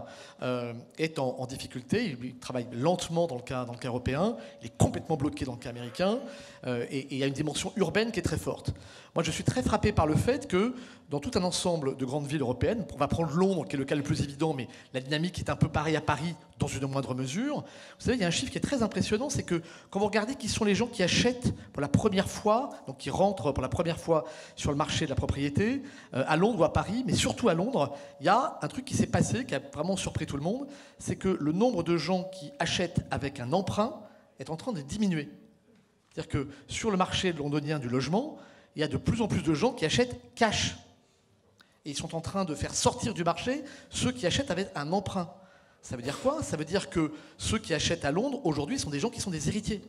B: est en difficulté. Il travaille lentement dans le cas européen. Il est complètement bloqué dans le cas américain. Et il y a une dimension urbaine qui est très forte. Moi, je suis très frappé par le fait que dans tout un ensemble de grandes villes européennes, on va prendre Londres, qui est le cas le plus évident, mais la dynamique est un peu pareille à Paris, dans une moindre mesure. Vous savez, il y a un chiffre qui est très impressionnant, c'est que quand vous regardez qui sont les gens qui achètent pour la première fois, donc qui rentrent pour la première fois sur le marché de la propriété, à Londres ou à Paris, mais surtout à Londres, il y a un truc qui s'est passé, qui a vraiment surpris tout le monde, c'est que le nombre de gens qui achètent avec un emprunt est en train de diminuer. C'est-à-dire que sur le marché londonien du logement, il y a de plus en plus de gens qui achètent cash. Et ils sont en train de faire sortir du marché ceux qui achètent avec un emprunt. Ça veut dire quoi? Ça veut dire que ceux qui achètent à Londres, aujourd'hui, sont des gens qui sont des héritiers.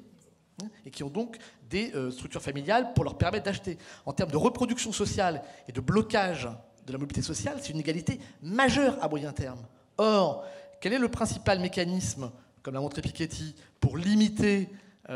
B: Et qui ont donc des structures familiales pour leur permettre d'acheter. En termes de reproduction sociale et de blocage de la mobilité sociale, c'est une égalité majeure à moyen terme. Or, quel est le principal mécanisme, comme l'a montré Piketty, pour limiter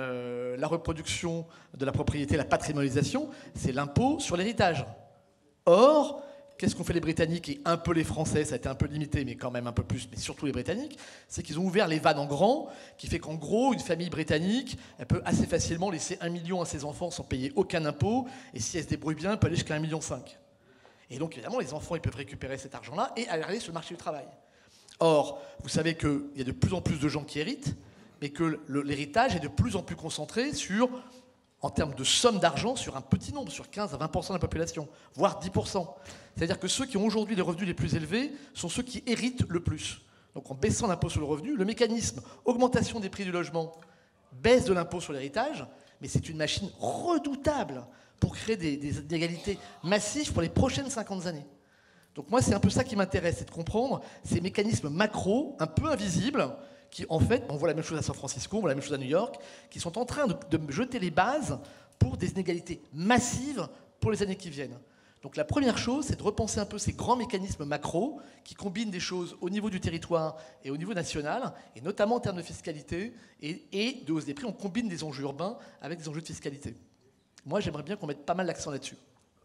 B: la reproduction de la propriété, la patrimonialisation? C'est l'impôt sur l'héritage. Or, qu'est-ce qu'ont fait les Britanniques et un peu les Français, ça a été un peu limité, mais quand même un peu plus, mais surtout les Britanniques, c'est qu'ils ont ouvert les vannes en grand, qui fait qu'en gros, une famille britannique, elle peut assez facilement laisser 1 million à ses enfants sans payer aucun impôt, et si elle se débrouille bien, elle peut aller jusqu'à 1,5 million. Et donc, évidemment, les enfants, ils peuvent récupérer cet argent-là et aller sur le marché du travail. Or, vous savez qu'il y a de plus en plus de gens qui héritent, mais que l'héritage est de plus en plus concentré sur, en termes de somme d'argent, sur un petit nombre, sur 15 à 20% de la population, voire 10%. C'est-à-dire que ceux qui ont aujourd'hui les revenus les plus élevés sont ceux qui héritent le plus. Donc en baissant l'impôt sur le revenu, le mécanisme augmentation des prix du logement, baisse de l'impôt sur l'héritage, mais c'est une machine redoutable pour créer des inégalités massives pour les prochaines 50 années. Donc moi, c'est un peu ça qui m'intéresse, c'est de comprendre ces mécanismes macro, un peu invisibles, qui en fait, on voit la même chose à San Francisco, on voit la même chose à New York, qui sont en train de jeter les bases pour des inégalités massives pour les années qui viennent. Donc la première chose, c'est de repenser un peu ces grands mécanismes macro qui combinent des choses au niveau du territoire et au niveau national, et notamment en termes de fiscalité et de hausse des prix. On combine des enjeux urbains avec des enjeux de fiscalité. Moi, j'aimerais bien qu'on mette pas mal l'accent là-dessus.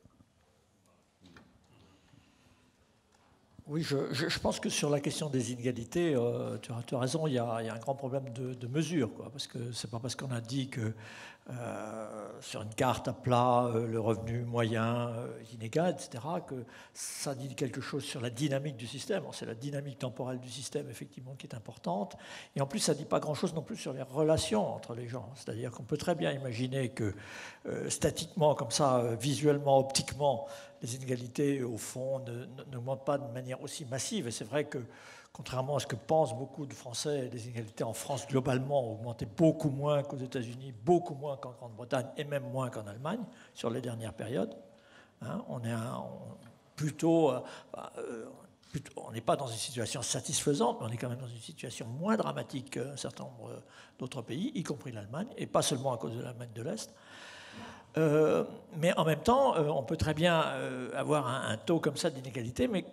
C: Oui, je pense que sur la question des inégalités, tu as raison, il y a un grand problème de mesure, quoi, parce que c'est pas parce qu'on a dit que sur une carte à plat, le revenu moyen est inégal, etc., que ça dit quelque chose sur la dynamique du système. C'est la dynamique temporelle du système, effectivement, qui est importante. Et en plus, ça ne dit pas grand-chose non plus sur les relations entre les gens. C'est-à-dire qu'on peut très bien imaginer que statiquement, comme ça, visuellement, optiquement, les inégalités, au fond, n'augmentent pas de manière aussi massive. Et c'est vrai que, contrairement à ce que pensent beaucoup de Français, les inégalités en France, globalement, ont augmenté beaucoup moins qu'aux États-Unis, beaucoup moins qu'en Grande-Bretagne, et même moins qu'en Allemagne, sur les dernières périodes. Hein, on n'est pas dans une situation satisfaisante, mais on est quand même dans une situation moins dramatique qu'un certain nombre d'autres pays, y compris l'Allemagne, et pas seulement à cause de l'Allemagne de l'Est. Mais en même temps, on peut très bien avoir un taux comme ça d'inégalité, mais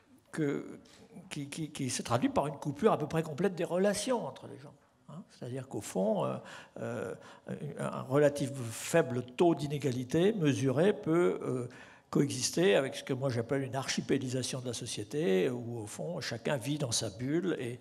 C: qui se traduit par une coupure à peu près complète des relations entre les gens. Hein. C'est-à-dire qu'au fond, un relatif faible taux d'inégalité mesuré peut coexister avec ce que moi j'appelle une archipélisation de la société, où au fond chacun vit dans sa bulle et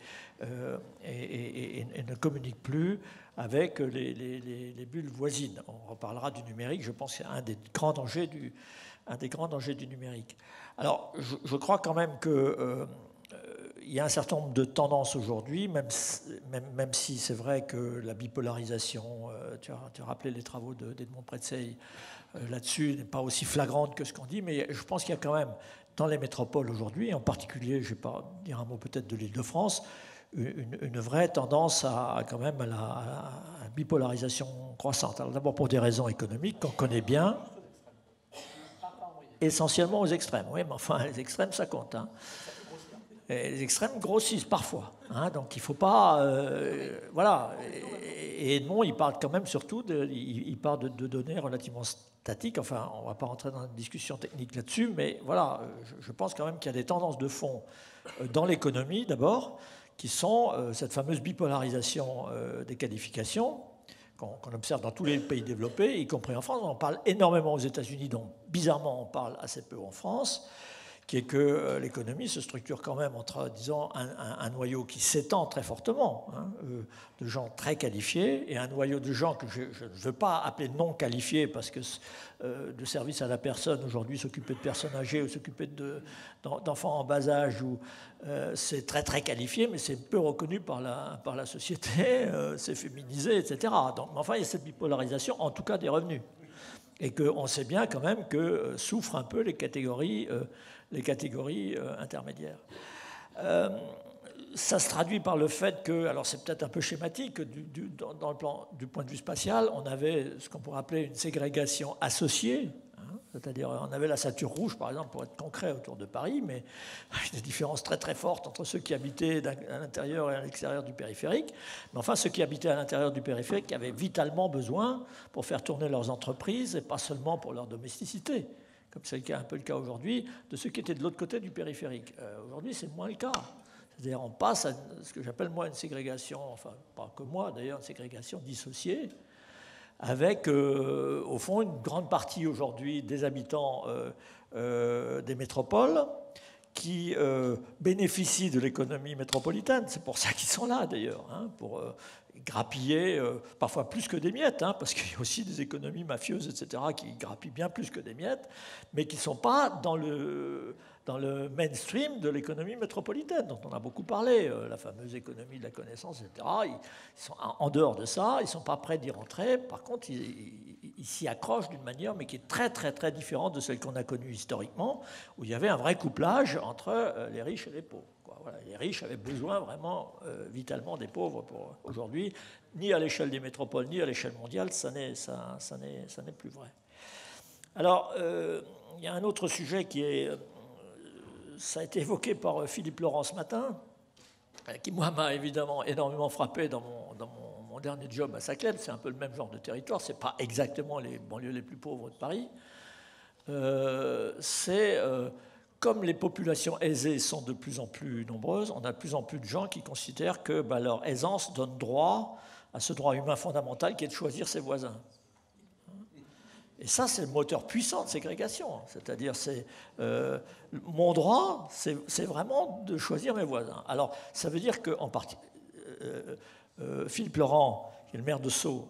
C: ne communique plus avec les bulles voisines. On reparlera du numérique, je pense que c'est un des grands dangers du numérique. Alors, je crois quand même qu'il y a un certain nombre de tendances aujourd'hui, même si c'est vrai que la bipolarisation, tu as rappelé les travaux d'Edmond Pretzeil là-dessus, n'est pas aussi flagrante que ce qu'on dit, mais je pense qu'il y a quand même, dans les métropoles aujourd'hui, en particulier, je ne vais pas dire un mot peut-être de l'Île-de-France, une vraie tendance quand même à la bipolarisation croissante. Alors d'abord pour des raisons économiques qu'on connaît bien, essentiellement aux extrêmes. Oui, mais enfin, les extrêmes, ça compte. Hein. Et les extrêmes grossissent parfois. Hein, donc il ne faut pas... voilà. Et Edmond, il parle quand même surtout il parle de données relativement statiques. Enfin, on ne va pas rentrer dans une discussion technique là-dessus, mais voilà, je pense quand même qu'il y a des tendances de fond dans l'économie, d'abord, qui sont cette fameuse bipolarisation des qualifications qu'on observe dans tous les pays développés, y compris en France. On en parle énormément aux États-Unis, dont bizarrement on parle assez peu en France, qui est que l'économie se structure quand même entre, disons, un noyau qui s'étend très fortement, hein, de gens très qualifiés, et un noyau de gens que je ne veux pas appeler non qualifiés, parce que de service à la personne, aujourd'hui, s'occuper de personnes âgées ou s'occuper d'enfants en bas âge, c'est très très qualifié, mais c'est peu reconnu par la société, c'est féminisé, etc. Donc, enfin, il y a cette bipolarisation, en tout cas des revenus. Et qu'on sait bien quand même que souffrent un peu les catégories intermédiaires. Ça se traduit par le fait que, alors c'est peut-être un peu schématique, du point de vue spatial, on avait ce qu'on pourrait appeler une ségrégation associée, hein, c'est-à-dire on avait la ceinture rouge, par exemple, pour être concret autour de Paris, mais avec des différences très très fortes entre ceux qui habitaient à l'intérieur et à l'extérieur du périphérique. Mais enfin, ceux qui habitaient à l'intérieur du périphérique avaient vitalement besoin pour faire tourner leurs entreprises, et pas seulement pour leur domesticité, comme c'est un peu le cas aujourd'hui, de ceux qui étaient de l'autre côté du périphérique. Aujourd'hui, c'est moins le cas. C'est-à-dire on passe à ce que j'appelle moi une ségrégation, enfin pas que moi d'ailleurs, une ségrégation dissociée, avec au fond une grande partie aujourd'hui des habitants des métropoles qui bénéficient de l'économie métropolitaine. C'est pour ça qu'ils sont là, d'ailleurs, hein, pour grappiller, parfois plus que des miettes, hein, parce qu'il y a aussi des économies mafieuses, etc., qui grappillent bien plus que des miettes, mais qui ne sont pas dans le mainstream de l'économie métropolitaine, dont on a beaucoup parlé, la fameuse économie de la connaissance, etc. Ils sont en dehors de ça, ils ne sont pas prêts d'y rentrer. Par contre, ils s'y accrochent d'une manière, mais qui est très, très, très différente de celle qu'on a connue historiquement, où il y avait un vrai couplage entre les riches et les pauvres. Voilà, les riches avaient besoin vraiment vitalement des pauvres pour aujourd'hui, ni à l'échelle des métropoles, ni à l'échelle mondiale, ça n'est plus vrai. Alors, il y a un autre sujet qui est... ça a été évoqué par Philippe Laurent ce matin, qui, moi, m'a évidemment énormément frappé dans mon dernier job à Saclay. C'est un peu le même genre de territoire, ce n'est pas exactement les banlieues les plus pauvres de Paris. Comme les populations aisées sont de plus en plus nombreuses, on a de plus en plus de gens qui considèrent que leur aisance donne droit à ce droit humain fondamental qui est de choisir ses voisins. Et ça, c'est le moteur puissant de ségrégation. C'est-à-dire, mon droit, c'est vraiment de choisir mes voisins. Alors, ça veut dire qu'en partie, Philippe Laurent, qui est le maire de Sceaux,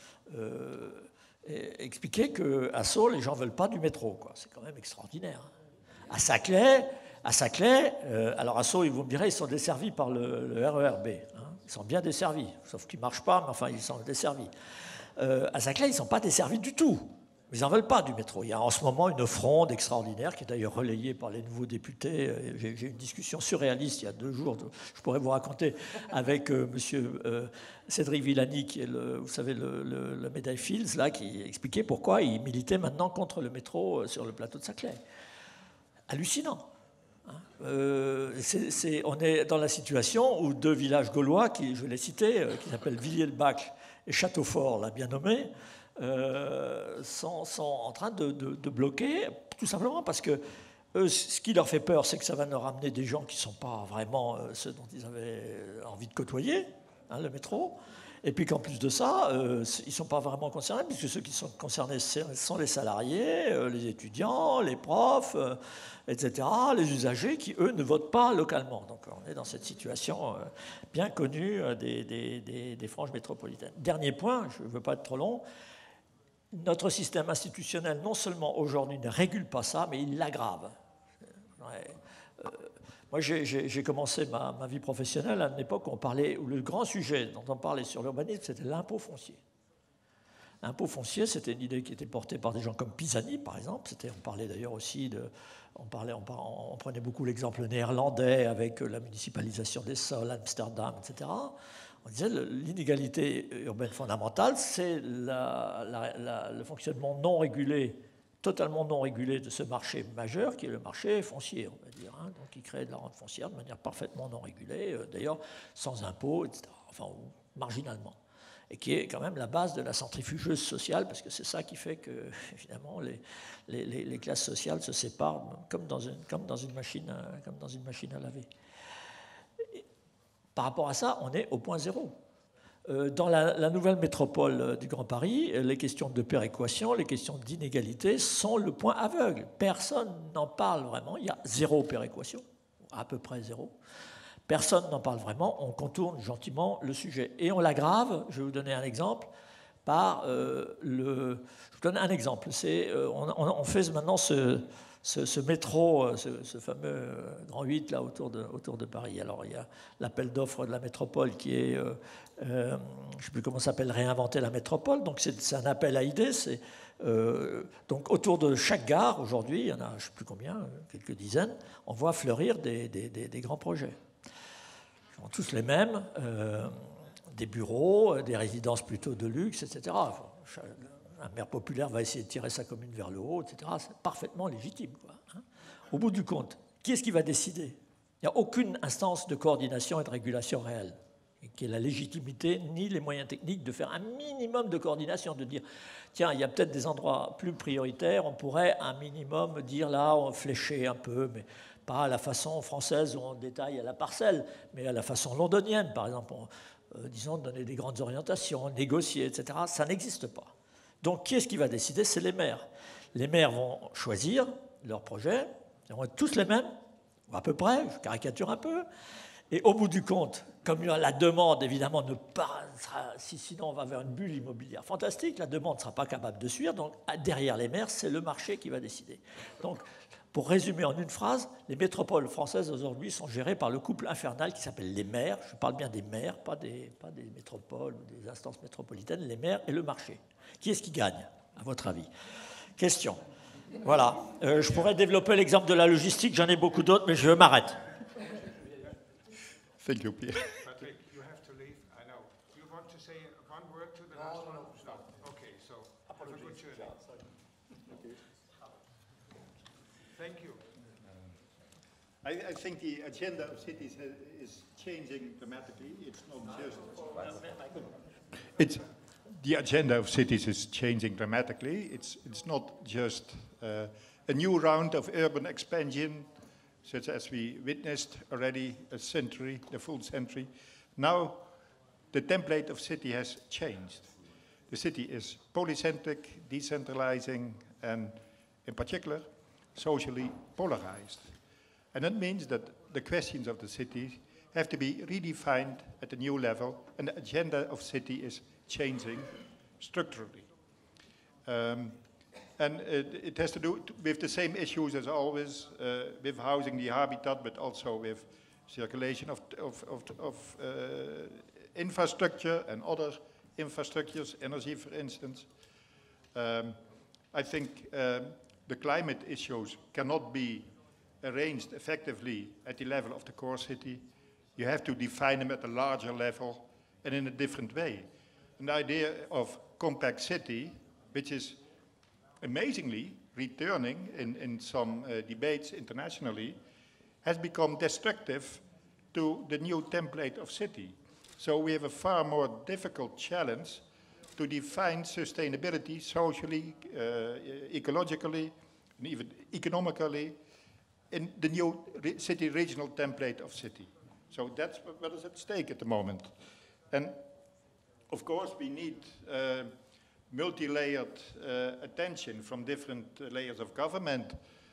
C: expliquait qu'à Sceaux, les gens ne veulent pas du métro, quoi. C'est quand même extraordinaire. À Saclay, alors à Sceaux, vous me direz, ils sont desservis par le RERB. Hein. Ils sont bien desservis, sauf qu'ils ne marchent pas, mais enfin, ils sont desservis. À Saclay, ils ne sont pas desservis du tout. Mais ils n'en veulent pas du métro. Il y a en ce moment une fronde extraordinaire qui est d'ailleurs relayée par les nouveaux députés. J'ai eu une discussion surréaliste il y a 2 jours, je pourrais vous raconter, avec monsieur Cédric Villani, qui est vous savez, le médaille Fields, là, qui expliquait pourquoi il militait maintenant contre le métro sur le plateau de Saclay. Hallucinant. On est dans la situation où 2 villages gaulois, je l'ai cité, qui s'appellent Villiers-le-Bac et Châteaufort, là, bien nommé, sont en train de bloquer, tout simplement parce que ce qui leur fait peur, c'est que ça va leur amener des gens qui ne sont pas vraiment ceux dont ils avaient envie de côtoyer, hein, le métro, et puis qu'en plus de ça, ils ne sont pas vraiment concernés, puisque ceux qui sont concernés sont les salariés, les étudiants, les profs, etc., les usagers qui, eux, ne votent pas localement. Donc on est dans cette situation bien connue des franges métropolitaines. Dernier point, je ne veux pas être trop long, notre système institutionnel, non seulement aujourd'hui ne régule pas ça, mais il l'aggrave. Moi, j'ai commencé ma vie professionnelle à une époque où le grand sujet dont on parlait sur l'urbanisme, c'était l'impôt foncier. L'impôt foncier, c'était une idée qui était portée par des gens comme Pisani, par exemple. On parlait d'ailleurs aussi on prenait beaucoup l'exemple néerlandais avec la municipalisation des sols, Amsterdam, etc. On disait l'inégalité urbaine fondamentale, c'est le fonctionnement non régulé, totalement non régulé de ce marché majeur qui est le marché foncier, on va dire. Hein, donc il crée de la rente foncière de manière parfaitement non régulée, d'ailleurs sans impôts, etc. Enfin, marginalement. Et qui est quand même la base de la centrifugeuse sociale, parce que c'est ça qui fait que, évidemment, les classes sociales se séparent comme dans une machine à laver. Par rapport à ça, on est au point zéro. Dans la nouvelle métropole du Grand Paris, les questions de péréquation, les questions d'inégalité sont le point aveugle. Personne n'en parle vraiment. Il y a 0 péréquation, à peu près 0. Personne n'en parle vraiment. On contourne gentiment le sujet. Et on l'aggrave, je vais vous donner un exemple, je vous donne un exemple. On fait maintenant ce métro, ce fameux Grand 8 là, autour de Paris. Alors il y a l'appel d'offres de la métropole qui est, je ne sais plus comment ça s'appelle, réinventer la métropole. Donc c'est un appel à idées. Donc autour de chaque gare, aujourd'hui, il y en a je ne sais plus combien, quelques dizaines, on voit fleurir des grands projets. Ils sont tous les mêmes, des bureaux, des résidences plutôt de luxe, etc. Un maire populaire va essayer de tirer sa commune vers le haut, etc. C'est parfaitement légitime, quoi, hein. Au bout du compte, qui est-ce qui va décider ? Il n'y a aucune instance de coordination et de régulation réelle qui ait la légitimité ni les moyens techniques de faire un minimum de coordination, de dire tiens, il y a peut-être des endroits plus prioritaires, on pourrait un minimum dire là, on flécher un peu, mais pas à la façon française où on détaille à la parcelle, mais à la façon londonienne, par exemple, disons, donner des grandes orientations, négocier, etc. Ça n'existe pas. Donc, qui est-ce qui va décider ? C'est les maires. Les maires vont choisir leur projet. Ils vont être tous les mêmes, ou à peu près, je caricature un peu. Et au bout du compte, comme la demande, évidemment, sinon on va vers une bulle immobilière fantastique, la demande ne sera pas capable de suivre, donc derrière les maires, c'est le marché qui va décider. Donc, pour résumer en une phrase, les métropoles françaises aujourd'hui sont gérées par le couple infernal qui s'appelle les maires. Je parle bien des maires, pas des métropoles ou des instances métropolitaines, les maires et le marché. Qui est-ce qui gagne, à votre avis? Question. Voilà. Je pourrais développer l'exemple de la logistique, j'en ai beaucoup d'autres, mais je m'arrête.
D: Thank you, Pierre.
A: Patrick, you have to leave. I know. Do you want to say one word to the last one? No. Okay, so have a good journey. Thank you.
D: I think the agenda of cities is changing dramatically. It's not just... the agenda of cities is changing dramatically. It's not just a new round of urban expansion, such as we witnessed already a century, the full century. Now, the template of city has changed. The city is polycentric, decentralizing, and in particular, socially polarized. And that means that the questions of the city have to be redefined at a new level, and the agenda of city is changing structurally. And it has to do with the same issues as always, with housing, the habitat, but also with circulation of infrastructure and other infrastructures, energy, for instance. I think the climate issues cannot be arranged effectively at the level of the core city. You have to define them at a larger level and in a different way. And the idea of compact city, which is amazingly returning in some debates internationally, has become destructive to the new template of city. So we have a far more difficult challenge to define sustainability socially, ecologically, and even economically in the new city regional template of city. So that's what is at stake at the moment. And of course we need multi-layered attention from different layers of government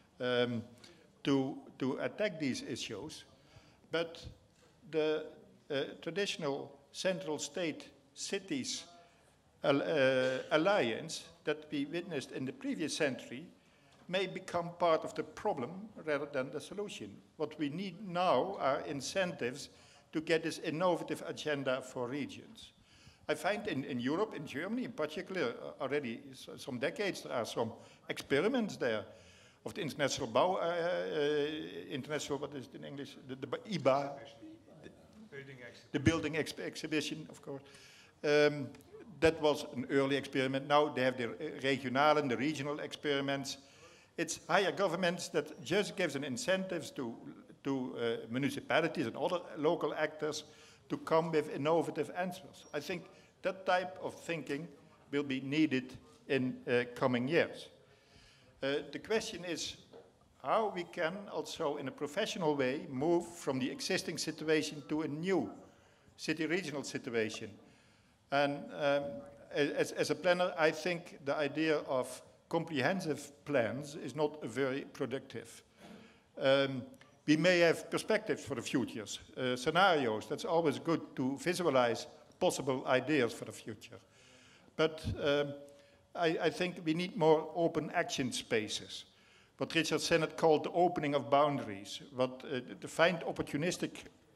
D: to attack these issues. But the traditional central state cities alliance that we witnessed in the previous century may become part of the problem rather than the solution. What we need now are incentives to get this innovative agenda for regions. I find in Europe, in Germany in particular, already some decades, there are some experiments there of the international international, what is it in English? The IBA, the building exhibition, of course. That was an early experiment. Now they have the regional and the regional experiments. It's higher governments that just gives an incentives to municipalities and other local actors to come with innovative answers. I think that type of thinking will be needed in coming years. The question is how we can also in a professional way move from the existing situation to a new city regional situation. And as a planner, I think the idea of comprehensive plans is not very productive. We may have perspectives for the futures, scenarios. That's always good to visualize possible ideas for the future. But I think we need more open action spaces. What Richard Sennett called the opening of boundaries, to find opportunistic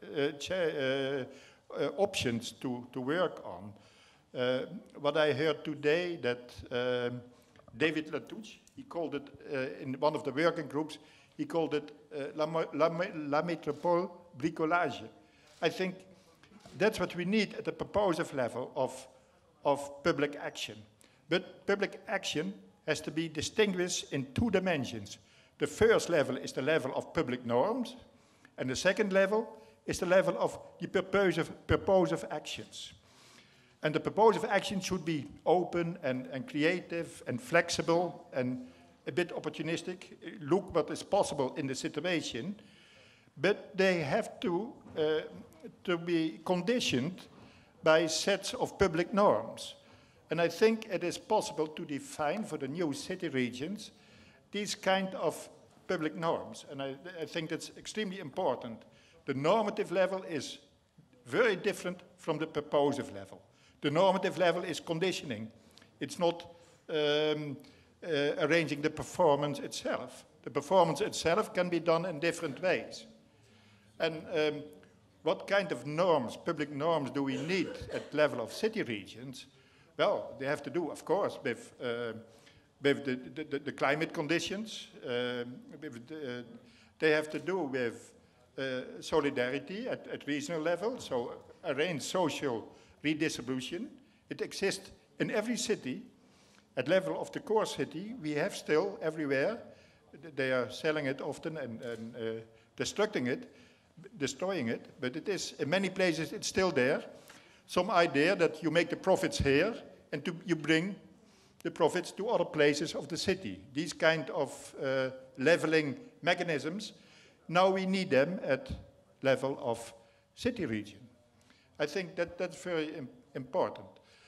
D: options to work on. What I heard today that David Latouche, he called it, in one of the working groups, he called it la métropole bricolage. I think that's what we need at the propositive level of public action. But public action has to be distinguished in two dimensions. The first level is the level of public norms, and the second level is the level of the purposive actions. And the purposive action should be open and creative and flexible and a bit opportunistic, look what is possible in the situation, but they have to be conditioned by sets of public norms. And I think it is possible to define for the new city regions these kind of public norms, and I think that's extremely important. The normative level is very different from the purposive level. The normative level is conditioning. It's not arranging the performance itself. The performance itself can be done in different ways. And what kind of norms, public norms, do we need at the level of city regions? Well, they have to do, of course, with the climate conditions. They have to do with solidarity at regional level, so arrange social redistribution. It exists in every city. At level of the core city, we have still everywhere, they are selling it often and destroying it, but it is, in many places, it's still there. Some idea that you make the profits here and you bring the profits to other places of the city. These kind of leveling mechanisms, now we need them at level of city region. I think that's very important.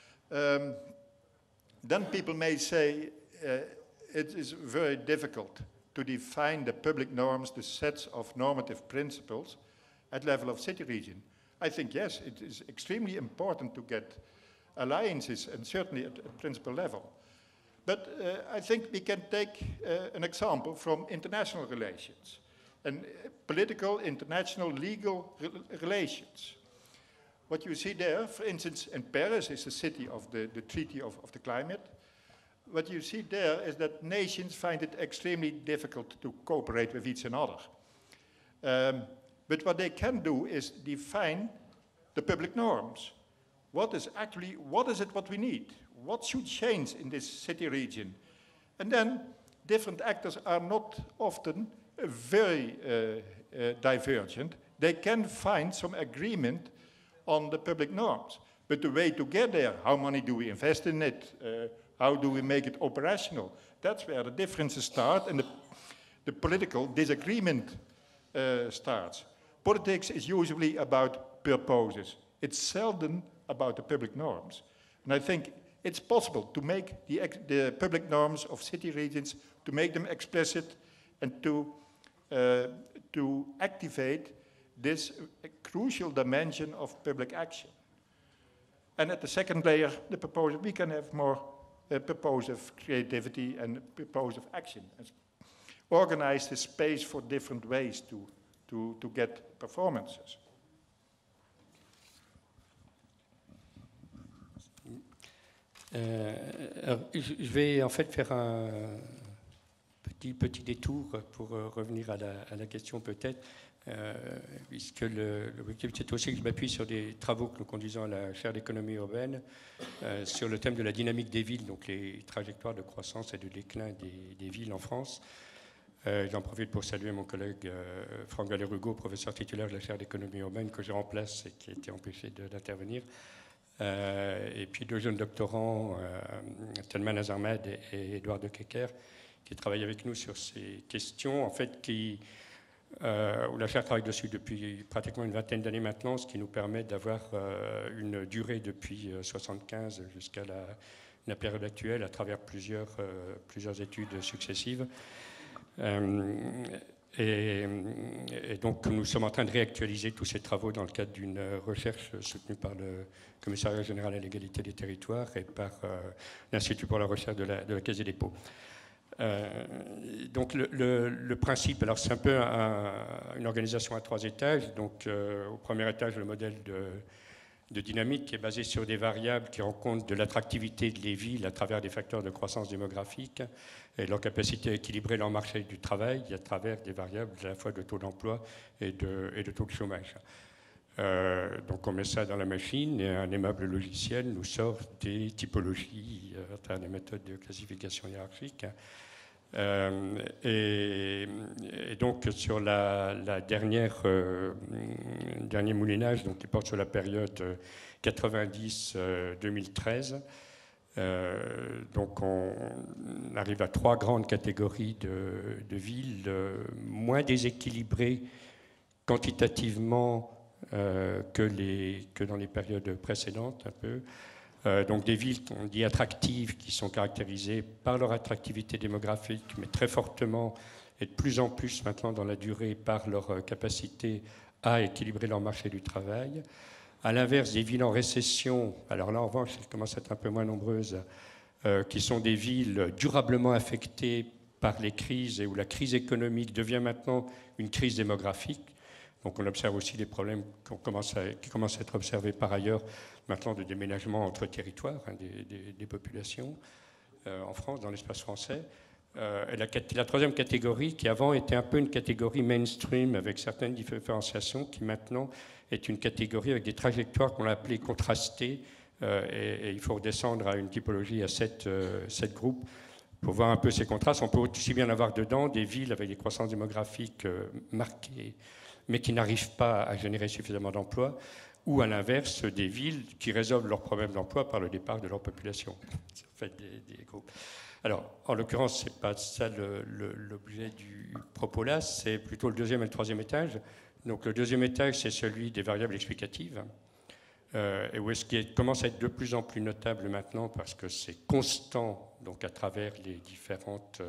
D: Then people may say it is very difficult to define the public norms, the sets of normative principles at level of city region. I think, yes, it is extremely important to get alliances, and certainly at principal level. But I think we can take an example from international relations and political, international, legal relations. What you see there, for instance, in Paris is the city of the Treaty of the Climate. What you see there is that nations find it extremely difficult to cooperate with each another. But what they can do is define the public norms. What is it what we need? What should change in this city region? And then different actors are not often very divergent. They can find some agreement on the public norms. But the way to get there, how money do we invest in it? How do we make it operational? That's where the differences start and the political disagreement starts. Politics is usually about purposes. It's seldom about the public norms. And I think it's possible to make the public norms of city regions, to make them explicit and to activate this crucial dimension of public action. And at the second layer, the proposal, we can have more purposive creativity and purposive action. Organize the space for different ways to get performances.
E: Alors, je vais en fait faire un petit détour pour revenir à la question peut-être, puisque l'objectif c'est aussi que je m'appuie sur des travaux que nous conduisons à la chaire d'économie urbaine sur le thème de la dynamique des villes, donc les trajectoires de croissance et de déclin des villes en France. J'en profite pour saluer mon collègue Franck Valérugo, professeur titulaire de la chaire d'économie urbaine que je remplace et qui a été empêché d'intervenir. Et puis deux jeunes doctorants, Salman Azarmed et Édouard de Kecker, qui travaillent avec nous sur ces questions, en fait, où la chaire travaille dessus depuis pratiquement une vingtaine d'années maintenant, ce qui nous permet d'avoir une durée depuis 1975 jusqu'à la période actuelle à travers plusieurs études successives. Et donc, nous sommes en train de réactualiser tous ces travaux dans le cadre d'une recherche soutenue par le Commissariat général à l'égalité des territoires et par l'Institut pour la recherche de la Caisse des dépôts. Donc, le principe, alors c'est un peu une organisation à 3 étages. Donc, au premier étage, le modèle de dynamique qui est basé sur des variables qui rendent compte de l'attractivité des villes à travers des facteurs de croissance démographique et leur capacité à équilibrer leur marché du travail à travers des variables à la fois de taux d'emploi et de taux de chômage. Donc on met ça dans la machine et un aimable logiciel nous sort des typologies à travers des méthodes de classification hiérarchique. Et donc sur la dernier moulinage, donc qui porte sur la période 90-2013, donc on arrive à 3 grandes catégories de villes moins déséquilibrées quantitativement que dans les périodes précédentes un peu. Donc des villes qu'on dit attractives, qui sont caractérisées par leur attractivité démographique, mais très fortement et de plus en plus maintenant dans la durée par leur capacité à équilibrer leur marché du travail. À l'inverse, des villes en récession, alors là en revanche, elles commencent à être un peu moins nombreuses, qui sont des villes durablement affectées par les crises et où la crise économique devient maintenant une crise démographique. Donc on observe aussi des problèmes qui commencent à être observés par ailleurs maintenant de déménagement entre territoires des populations en France, dans l'espace français. La troisième catégorie, qui avant était un peu une catégorie mainstream avec certaines différenciations, qui maintenant est une catégorie avec des trajectoires qu'on a appelées contrastées, et il faut redescendre à une typologie à 7 groupes pour voir un peu ces contrastes. On peut aussi bien avoir dedans des villes avec des croissances démographiques marquées, mais qui n'arrivent pas à générer suffisamment d'emplois, ou à l'inverse, des villes qui résolvent leurs problèmes d'emploi par le départ de leur population. Ça fait des groupes. Alors, en l'occurrence, ce n'est pas ça l'objet du propos là, c'est plutôt le deuxième et le troisième étage. Donc, le deuxième étage, c'est celui des variables explicatives, et où est-ce qui commence à être de plus en plus notable maintenant, parce que c'est constant, donc à travers les différentes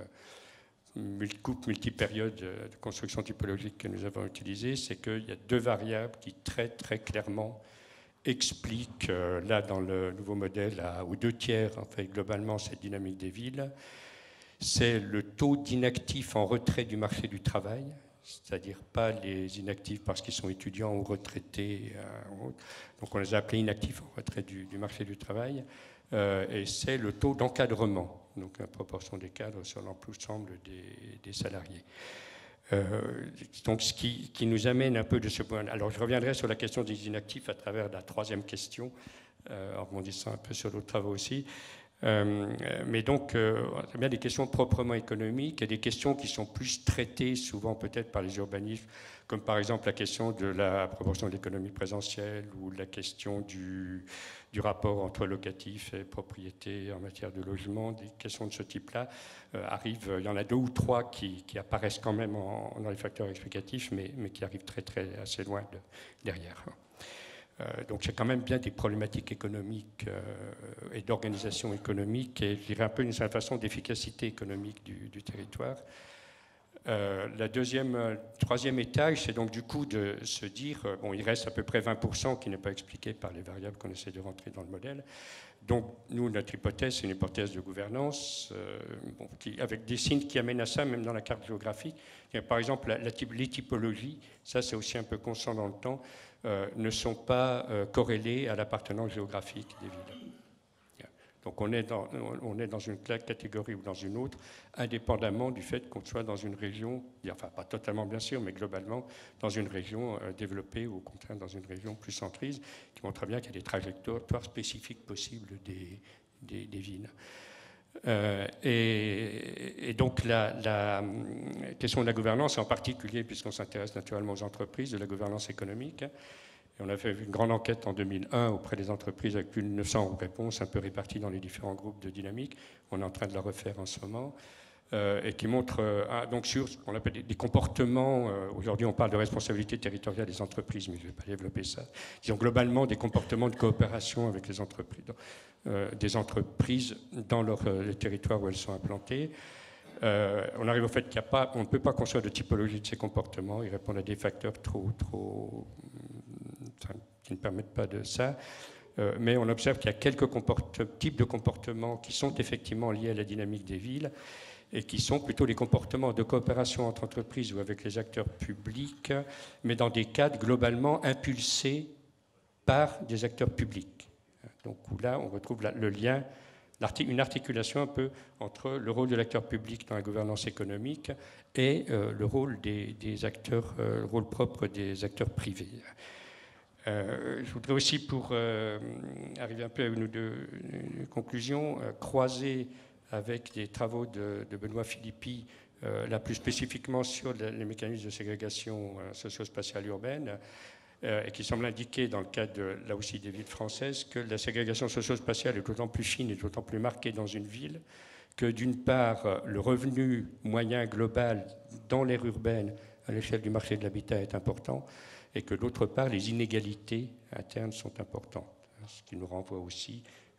E: coupes multipériodes de construction typologique que nous avons utilisées, c'est qu'il y a deux variables qui très très clairement expliquent, là dans le nouveau modèle, aux 2/3 en fait globalement cette dynamique des villes. C'est le taux d'inactifs en retrait du marché du travail, c'est-à-dire pas les inactifs parce qu'ils sont étudiants ou retraités, donc on les a appelés inactifs en retrait du marché du travail, et c'est le taux d'encadrement, donc la proportion des cadres sur l'ensemble des salariés. Donc ce qui nous amène un peu de ce point. Alors je reviendrai sur la question des inactifs à travers la troisième question, en rebondissant un peu sur d'autres travaux aussi. Mais donc, c'est bien des questions proprement économiques et des questions qui sont plus traitées souvent peut-être par les urbanistes, comme par exemple la question de la proportion de l'économie présentielle ou la question du rapport entre locatif et propriété en matière de logement. Des questions de ce type-là arrivent, il y en a 2 ou 3 qui apparaissent quand même dans les facteurs explicatifs, mais qui arrivent assez loin derrière. Donc c'est quand même bien des problématiques économiques et d'organisation économique et je dirais un peu d'une certaine façon d'efficacité économique du territoire. Troisième étage, c'est donc du coup de se dire, bon, il reste à peu près 20% qui n'est pas expliqué par les variables qu'on essaie de rentrer dans le modèle. Donc nous, notre hypothèse, c'est une hypothèse de gouvernance avec des signes qui amènent à ça, même dans la carte géographique. Par exemple, les typologies, ça c'est aussi un peu constant dans le temps, ne sont pas corrélés à l'appartenance géographique des villes. Donc on est dans une catégorie ou dans une autre, indépendamment du fait qu'on soit dans une région, enfin pas totalement bien sûr, mais globalement dans une région développée ou au contraire dans une région plus centrise, qui montre bien qu'il y a des trajectoires spécifiques possibles des villes. Et donc la question de la gouvernance, en particulier puisqu'on s'intéresse naturellement aux entreprises, de la gouvernance économique. Et on a fait une grande enquête en 2001 auprès des entreprises avec plus de 900 réponses, un peu réparties dans les différents groupes de dynamique. On est en train de la refaire en ce moment. Et qui montre donc sur ce qu'on appelle des comportements. Aujourd'hui, on parle de responsabilité territoriale des entreprises, mais je ne vais pas développer ça. Disons globalement des comportements de coopération avec les entreprises, des entreprises dans les territoires où elles sont implantées. On arrive au fait qu'on ne peut pas construire de typologie de ces comportements. Ils répondent à des facteurs qui ne permettent pas de ça. Mais on observe qu'il y a quelques types de comportements qui sont effectivement liés à la dynamique des villes et qui sont plutôt les comportements de coopération entre entreprises ou avec les acteurs publics, mais dans des cadres globalement impulsés par des acteurs publics. Donc là, on retrouve le lien, une articulation un peu entre le rôle de l'acteur public dans la gouvernance économique et le rôle des acteurs, le rôle propre des acteurs privés. Je voudrais aussi, pour arriver un peu à une ou deux conclusions, croiser avec des travaux de Benoît Philippi, là plus spécifiquement sur les mécanismes de ségrégation socio-spatiale urbaine, et qui semble indiquer, dans le cadre là aussi des villes françaises, que la ségrégation socio-spatiale est d'autant plus fine et d'autant plus marquée dans une ville que, d'une part, le revenu moyen global dans l'aire urbaine à l'échelle du marché de l'habitat est important, et que, d'autre part, les inégalités internes sont importantes, ce qui nous renvoie aussi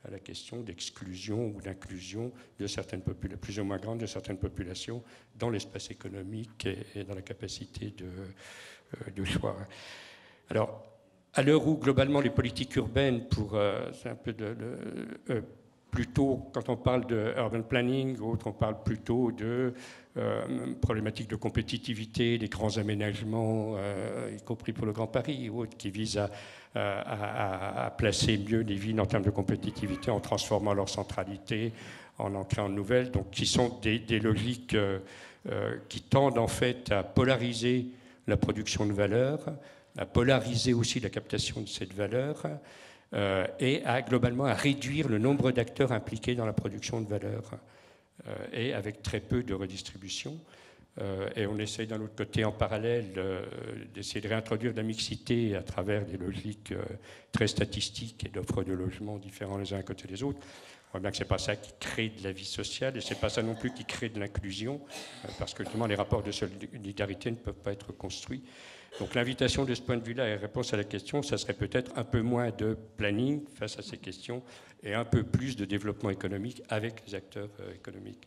E: à la question d'exclusion ou d'inclusion de certaines populations, plus ou moins grandes, de certaines populations dans l'espace économique et dans la capacité de choix. Alors, à l'heure où, globalement, les politiques urbaines, c'est un peu plutôt, quand on parle de urban planning, on parle plutôt de problématiques de compétitivité, des grands aménagements, y compris pour le Grand Paris, ou autres, qui visent à placer mieux les villes en termes de compétitivité, en transformant leur centralité, en en créant de nouvelles, donc qui sont des logiques qui tendent en fait à polariser la production de valeur, à polariser aussi la captation de cette valeur, et globalement à réduire le nombre d'acteurs impliqués dans la production de valeur, et avec très peu de redistribution. Et on essaye d'un autre côté, en parallèle, d'essayer de réintroduire de la mixité à travers des logiques très statistiques et d'offres de logements différents les uns à côté des autres. On voit bien que ce n'est pas ça qui crée de la vie sociale, et ce n'est pas ça non plus qui crée de l'inclusion, parce que justement les rapports de solidarité ne peuvent pas être construits. Donc l'invitation de ce point de vue-là et réponse à la question, ça serait peut-être un peu moins de planning face à ces questions et un peu plus de développement économique avec les acteurs économiques.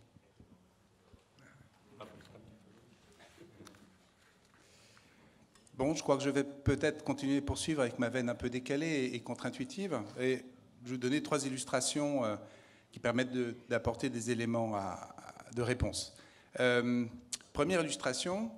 F: Bon, je crois que je vais peut-être continuer à poursuivre avec ma veine un peu décalée et contre-intuitive. Et je vais vous donner 3 illustrations qui permettent d'apporter des éléments de réponse. Première illustration,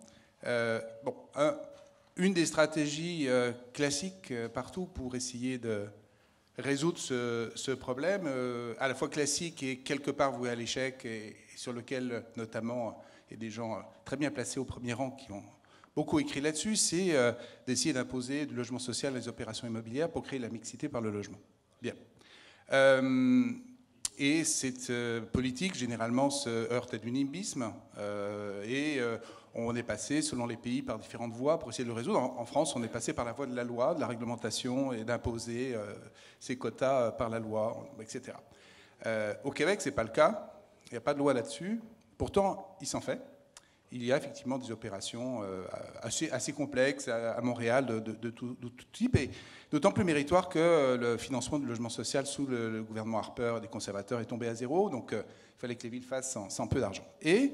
F: une des stratégies classiques partout pour essayer de résoudre ce problème, à la fois classique et quelque part voué à l'échec, et sur lequel notamment il y a des gens très bien placés au premier rang qui ont beaucoup écrit là-dessus, c'est d'essayer d'imposer du logement social dans les opérations immobilières pour créer la mixité par le logement. Bien. Et cette politique, généralement, se heurte à du nimbisme, et on est passé, selon les pays, par différentes voies pour essayer de le résoudre. En France, on est passé par la voie de la loi, de la réglementation, et d'imposer ces quotas par la loi, etc. Au Québec, ce n'est pas le cas. Il n'y a pas de loi là-dessus. Pourtant, il s'en fait. Il y a effectivement des opérations assez complexes à Montréal de tout type, et d'autant plus méritoire que le financement du logement social sous le gouvernement Harper des conservateurs est tombé à zéro, donc il fallait que les villes fassent sans peu d'argent. Et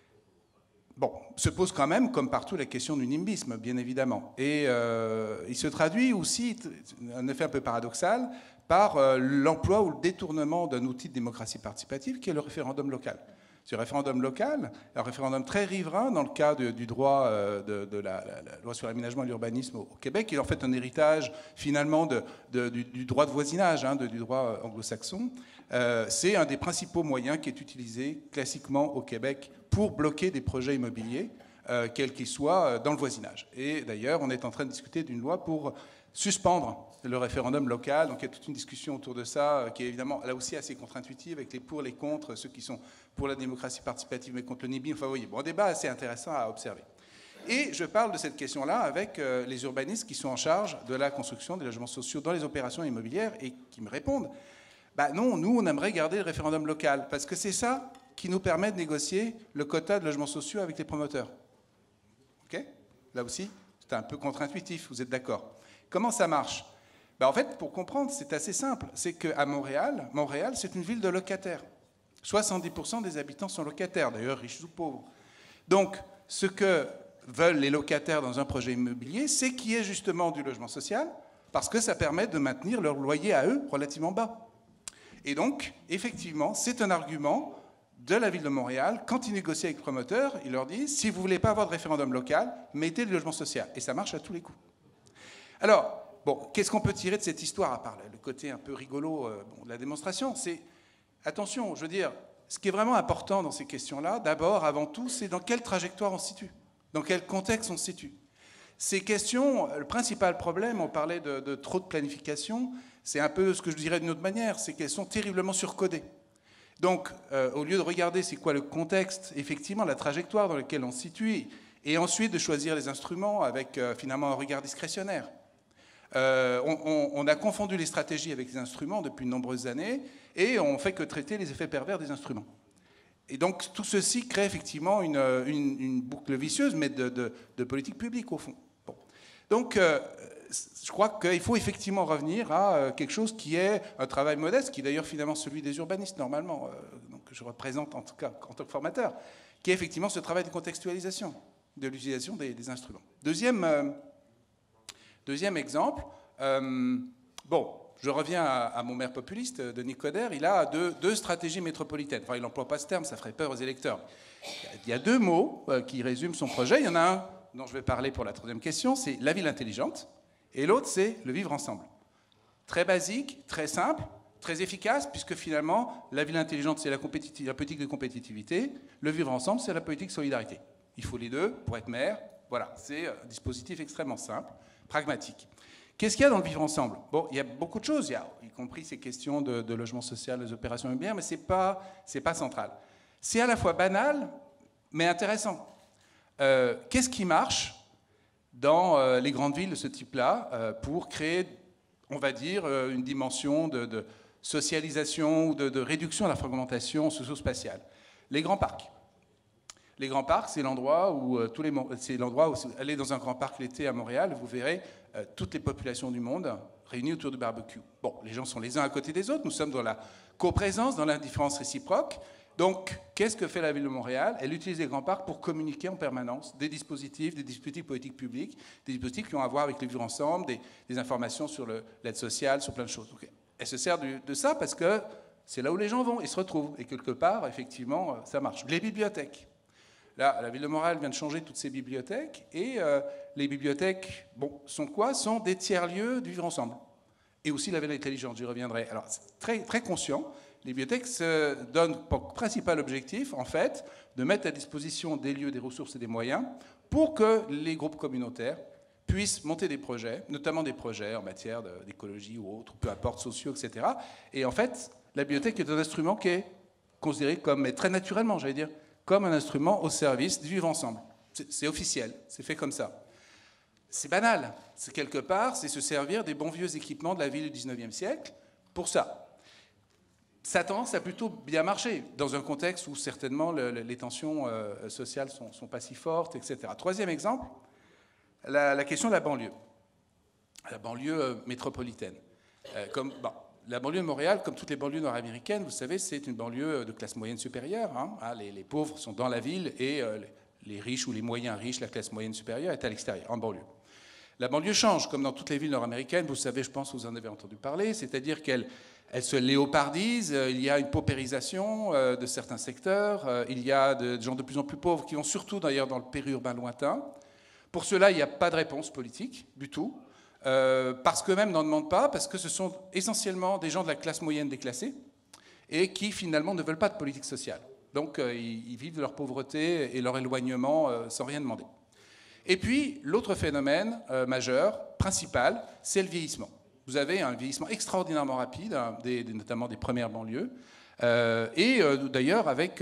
F: bon, se pose quand même, comme partout, la question du nimbisme, bien évidemment. Et il se traduit aussi, un effet un peu paradoxal, par l'emploi ou le détournement d'un outil de démocratie participative qui est le référendum local. Ce référendum local, un référendum très riverain dans le cas du droit de la loi sur l'aménagement et l'urbanisme au Québec, il est en fait un héritage finalement du droit de voisinage, du droit anglo-saxon. C'est un des principaux moyens qui est utilisé classiquement au Québec pour bloquer des projets immobiliers, quels qu'ils soient, dans le voisinage. Et d'ailleurs, on est en train de discuter d'une loi pour suspendre le référendum local. Donc il y a toute une discussion autour de ça qui est évidemment là aussi assez contre-intuitive, avec les pour, les contre, ceux qui sont pour la démocratie participative mais contre le NIMBY. Enfin, vous voyez, bon, un débat assez intéressant à observer. Et je parle de cette question-là avec les urbanistes qui sont en charge de la construction des logements sociaux dans les opérations immobilières et qui me répondent non, nous, on aimerait garder le référendum local parce que c'est ça qui nous permet de négocier le quota de logements sociaux avec les promoteurs. OK ? Là aussi, c'est un peu contre-intuitif, vous êtes d'accord ? Comment ça marche ? En fait, pour comprendre, c'est assez simple. C'est qu'à Montréal, c'est une ville de locataires. 70% des habitants sont locataires, d'ailleurs riches ou pauvres. Donc, ce que veulent les locataires dans un projet immobilier, c'est qu'il y ait justement du logement social, parce que ça permet de maintenir leur loyer à eux relativement bas. Et donc, effectivement, c'est un argument de la ville de Montréal. Quand ils négocient avec le promoteur, ils leur disent, si vous ne voulez pas avoir de référendum local, mettez du logement social. Et ça marche à tous les coups. Alors, qu'est-ce qu'on peut tirer de cette histoire, à part le côté un peu rigolo de la démonstration ? C'est, attention, je veux dire, ce qui est vraiment important dans ces questions-là, d'abord, avant tout, c'est dans quelle trajectoire on se situe, dans quel contexte on se situe. Ces questions, le principal problème, on parlait de trop de planification, c'est un peu ce que je dirais d'une autre manière, c'est qu'elles sont terriblement surcodées. Donc, au lieu de regarder c'est quoi le contexte, effectivement, la trajectoire dans laquelle on se situe, et ensuite de choisir les instruments avec finalement un regard discrétionnaire. On a confondu les stratégies avec les instruments depuis de nombreuses années et on ne fait que traiter les effets pervers des instruments. Et donc tout ceci crée effectivement une boucle vicieuse, mais de politique publique au fond. Bon. Donc je crois qu'il faut effectivement revenir à quelque chose qui est un travail modeste, qui est d'ailleurs finalement celui des urbanistes normalement, donc que je représente en tout cas en tant que formateur, qui est effectivement ce travail de contextualisation, de l'utilisation des instruments. Deuxième exemple, bon, je reviens à mon maire populiste, Denis Coderre, il a deux stratégies métropolitaines. Enfin, il n'emploie pas ce terme, ça ferait peur aux électeurs. Il y a deux mots qui résument son projet. Il y en a un dont je vais parler pour la troisième question, c'est la ville intelligente, et l'autre, c'est le vivre ensemble. Très basique, très simple, très efficace, puisque finalement, la ville intelligente, c'est la politique de compétitivité, le vivre ensemble, c'est la politique de solidarité. Il faut les deux pour être maire. Voilà, c'est un dispositif extrêmement simple, pragmatique. Qu'est-ce qu'il y a dans le vivre ensemble? Bon, il y a beaucoup de choses, il y a y compris ces questions de logement social, des opérations immobilières, mais ce n'est pas central. C'est à la fois banal, mais intéressant. Qu'est-ce qui marche dans les grandes villes de ce type-là pour créer, on va dire, une dimension de socialisation ou de réduction de la fragmentation socio-spatiale? Les grands parcs. Les grands parcs, c'est l'endroit où allez dans un grand parc l'été à Montréal, vous verrez toutes les populations du monde réunies autour du barbecue. Bon, les gens sont les uns à côté des autres, nous sommes dans la coprésence, dans l'indifférence réciproque. Donc, qu'est-ce que fait la ville de Montréal? Elle utilise les grands parcs pour communiquer en permanence des dispositifs politiques publiques, des dispositifs qui ont à voir avec le vivre ensemble, des informations sur l'aide sociale, sur plein de choses. Donc, elle se sert de ça parce que c'est là où les gens vont et se retrouvent. Et quelque part, effectivement, ça marche. Les bibliothèques. Là, la ville de Montréal vient de changer toutes ses bibliothèques, et les bibliothèques, bon, sont quoi? Sont des tiers-lieux du vivre ensemble. Et aussi la ville intelligente, j'y reviendrai. Alors, c'est très, très conscient. Les bibliothèques se donnent pour principal objectif, en fait, de mettre à disposition des lieux, des ressources et des moyens pour que les groupes communautaires puissent monter des projets, notamment des projets en matière d'écologie ou autres, peu importe, sociaux, etc. Et en fait, la bibliothèque est un instrument qui est considéré comme, mais très naturellement, j'allais dire, comme un instrument au service du vivre ensemble. C'est officiel, c'est fait comme ça. C'est banal, c'est quelque part, c'est se servir des bons vieux équipements de la ville du 19e siècle pour ça. Ça a tendance à plutôt bien marcher, dans un contexte où certainement les tensions sociales ne sont pas si fortes, etc. Troisième exemple, la question de la banlieue métropolitaine. La banlieue de Montréal, comme toutes les banlieues nord-américaines, vous savez, c'est une banlieue de classe moyenne supérieure. Les pauvres sont dans la ville et les riches ou les moyens riches, la classe moyenne supérieure, est à l'extérieur, en banlieue. La banlieue change, comme dans toutes les villes nord-américaines, vous savez, je pense que vous en avez entendu parler, c'est-à-dire qu'elle se léopardise, il y a une paupérisation de certains secteurs, il y a des gens de plus en plus pauvres qui vont surtout d'ailleurs dans le périurbain lointain. Pour cela, il n'y a pas de réponse politique du tout. Parce qu'eux-mêmes n'en demandent pas, parce que ce sont essentiellement des gens de la classe moyenne déclassée et qui finalement ne veulent pas de politique sociale. Donc ils vivent de leur pauvreté et leur éloignement sans rien demander. Et puis l'autre phénomène majeur, principal, c'est le vieillissement. Vous avez un vieillissement extraordinairement rapide, notamment des premières banlieues, et d'ailleurs avec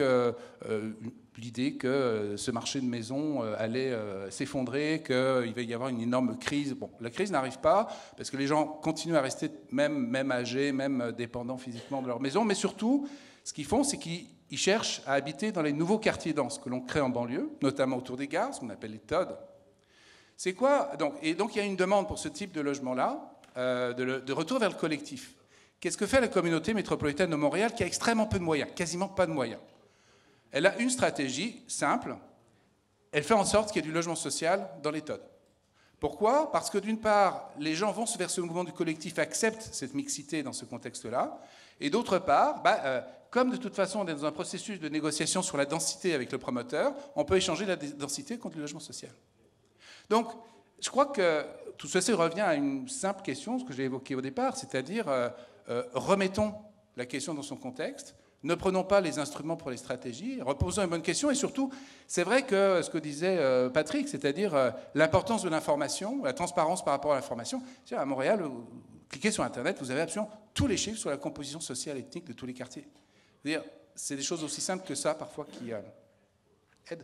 F: l'idée que ce marché de maisons allait s'effondrer, qu'il va y avoir une énorme crise. Bon, la crise n'arrive pas, parce que les gens continuent à rester même âgés, même dépendants physiquement de leur maison, mais surtout, ce qu'ils font, c'est qu'ils cherchent à habiter dans les nouveaux quartiers denses que l'on crée en banlieue, notamment autour des gares, ce qu'on appelle les TOD. C'est quoi donc, et donc il y a une demande pour ce type de logement-là, de retour vers le collectif. Qu'est-ce que fait la communauté métropolitaine de Montréal qui a extrêmement peu de moyens, quasiment pas de moyens? Elle a une stratégie simple, elle fait en sorte qu'il y ait du logement social dans les TOD. Pourquoi? Parce que d'une part, les gens vont vers ce mouvement du collectif, acceptent cette mixité dans ce contexte-là, et d'autre part, comme de toute façon on est dans un processus de négociation sur la densité avec le promoteur, on peut échanger la densité contre le logement social. Donc, je crois que tout ceci revient à une simple question, ce que j'ai évoqué au départ, c'est-à-dire remettons la question dans son contexte, ne prenons pas les instruments pour les stratégies, reposons une bonne question, et surtout, c'est vrai que ce que disait Patrick, c'est-à-dire l'importance de l'information, la transparence par rapport à l'information. À Montréal, vous cliquez sur Internet, vous avez absolument tous les chiffres sur la composition sociale et ethnique de tous les quartiers. C'est des choses aussi simples que ça, parfois, qui aident.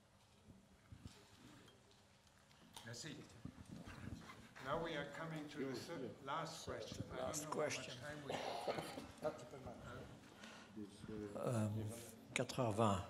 A: Merci. Now we are coming to the last question.
C: Last question. 4h20.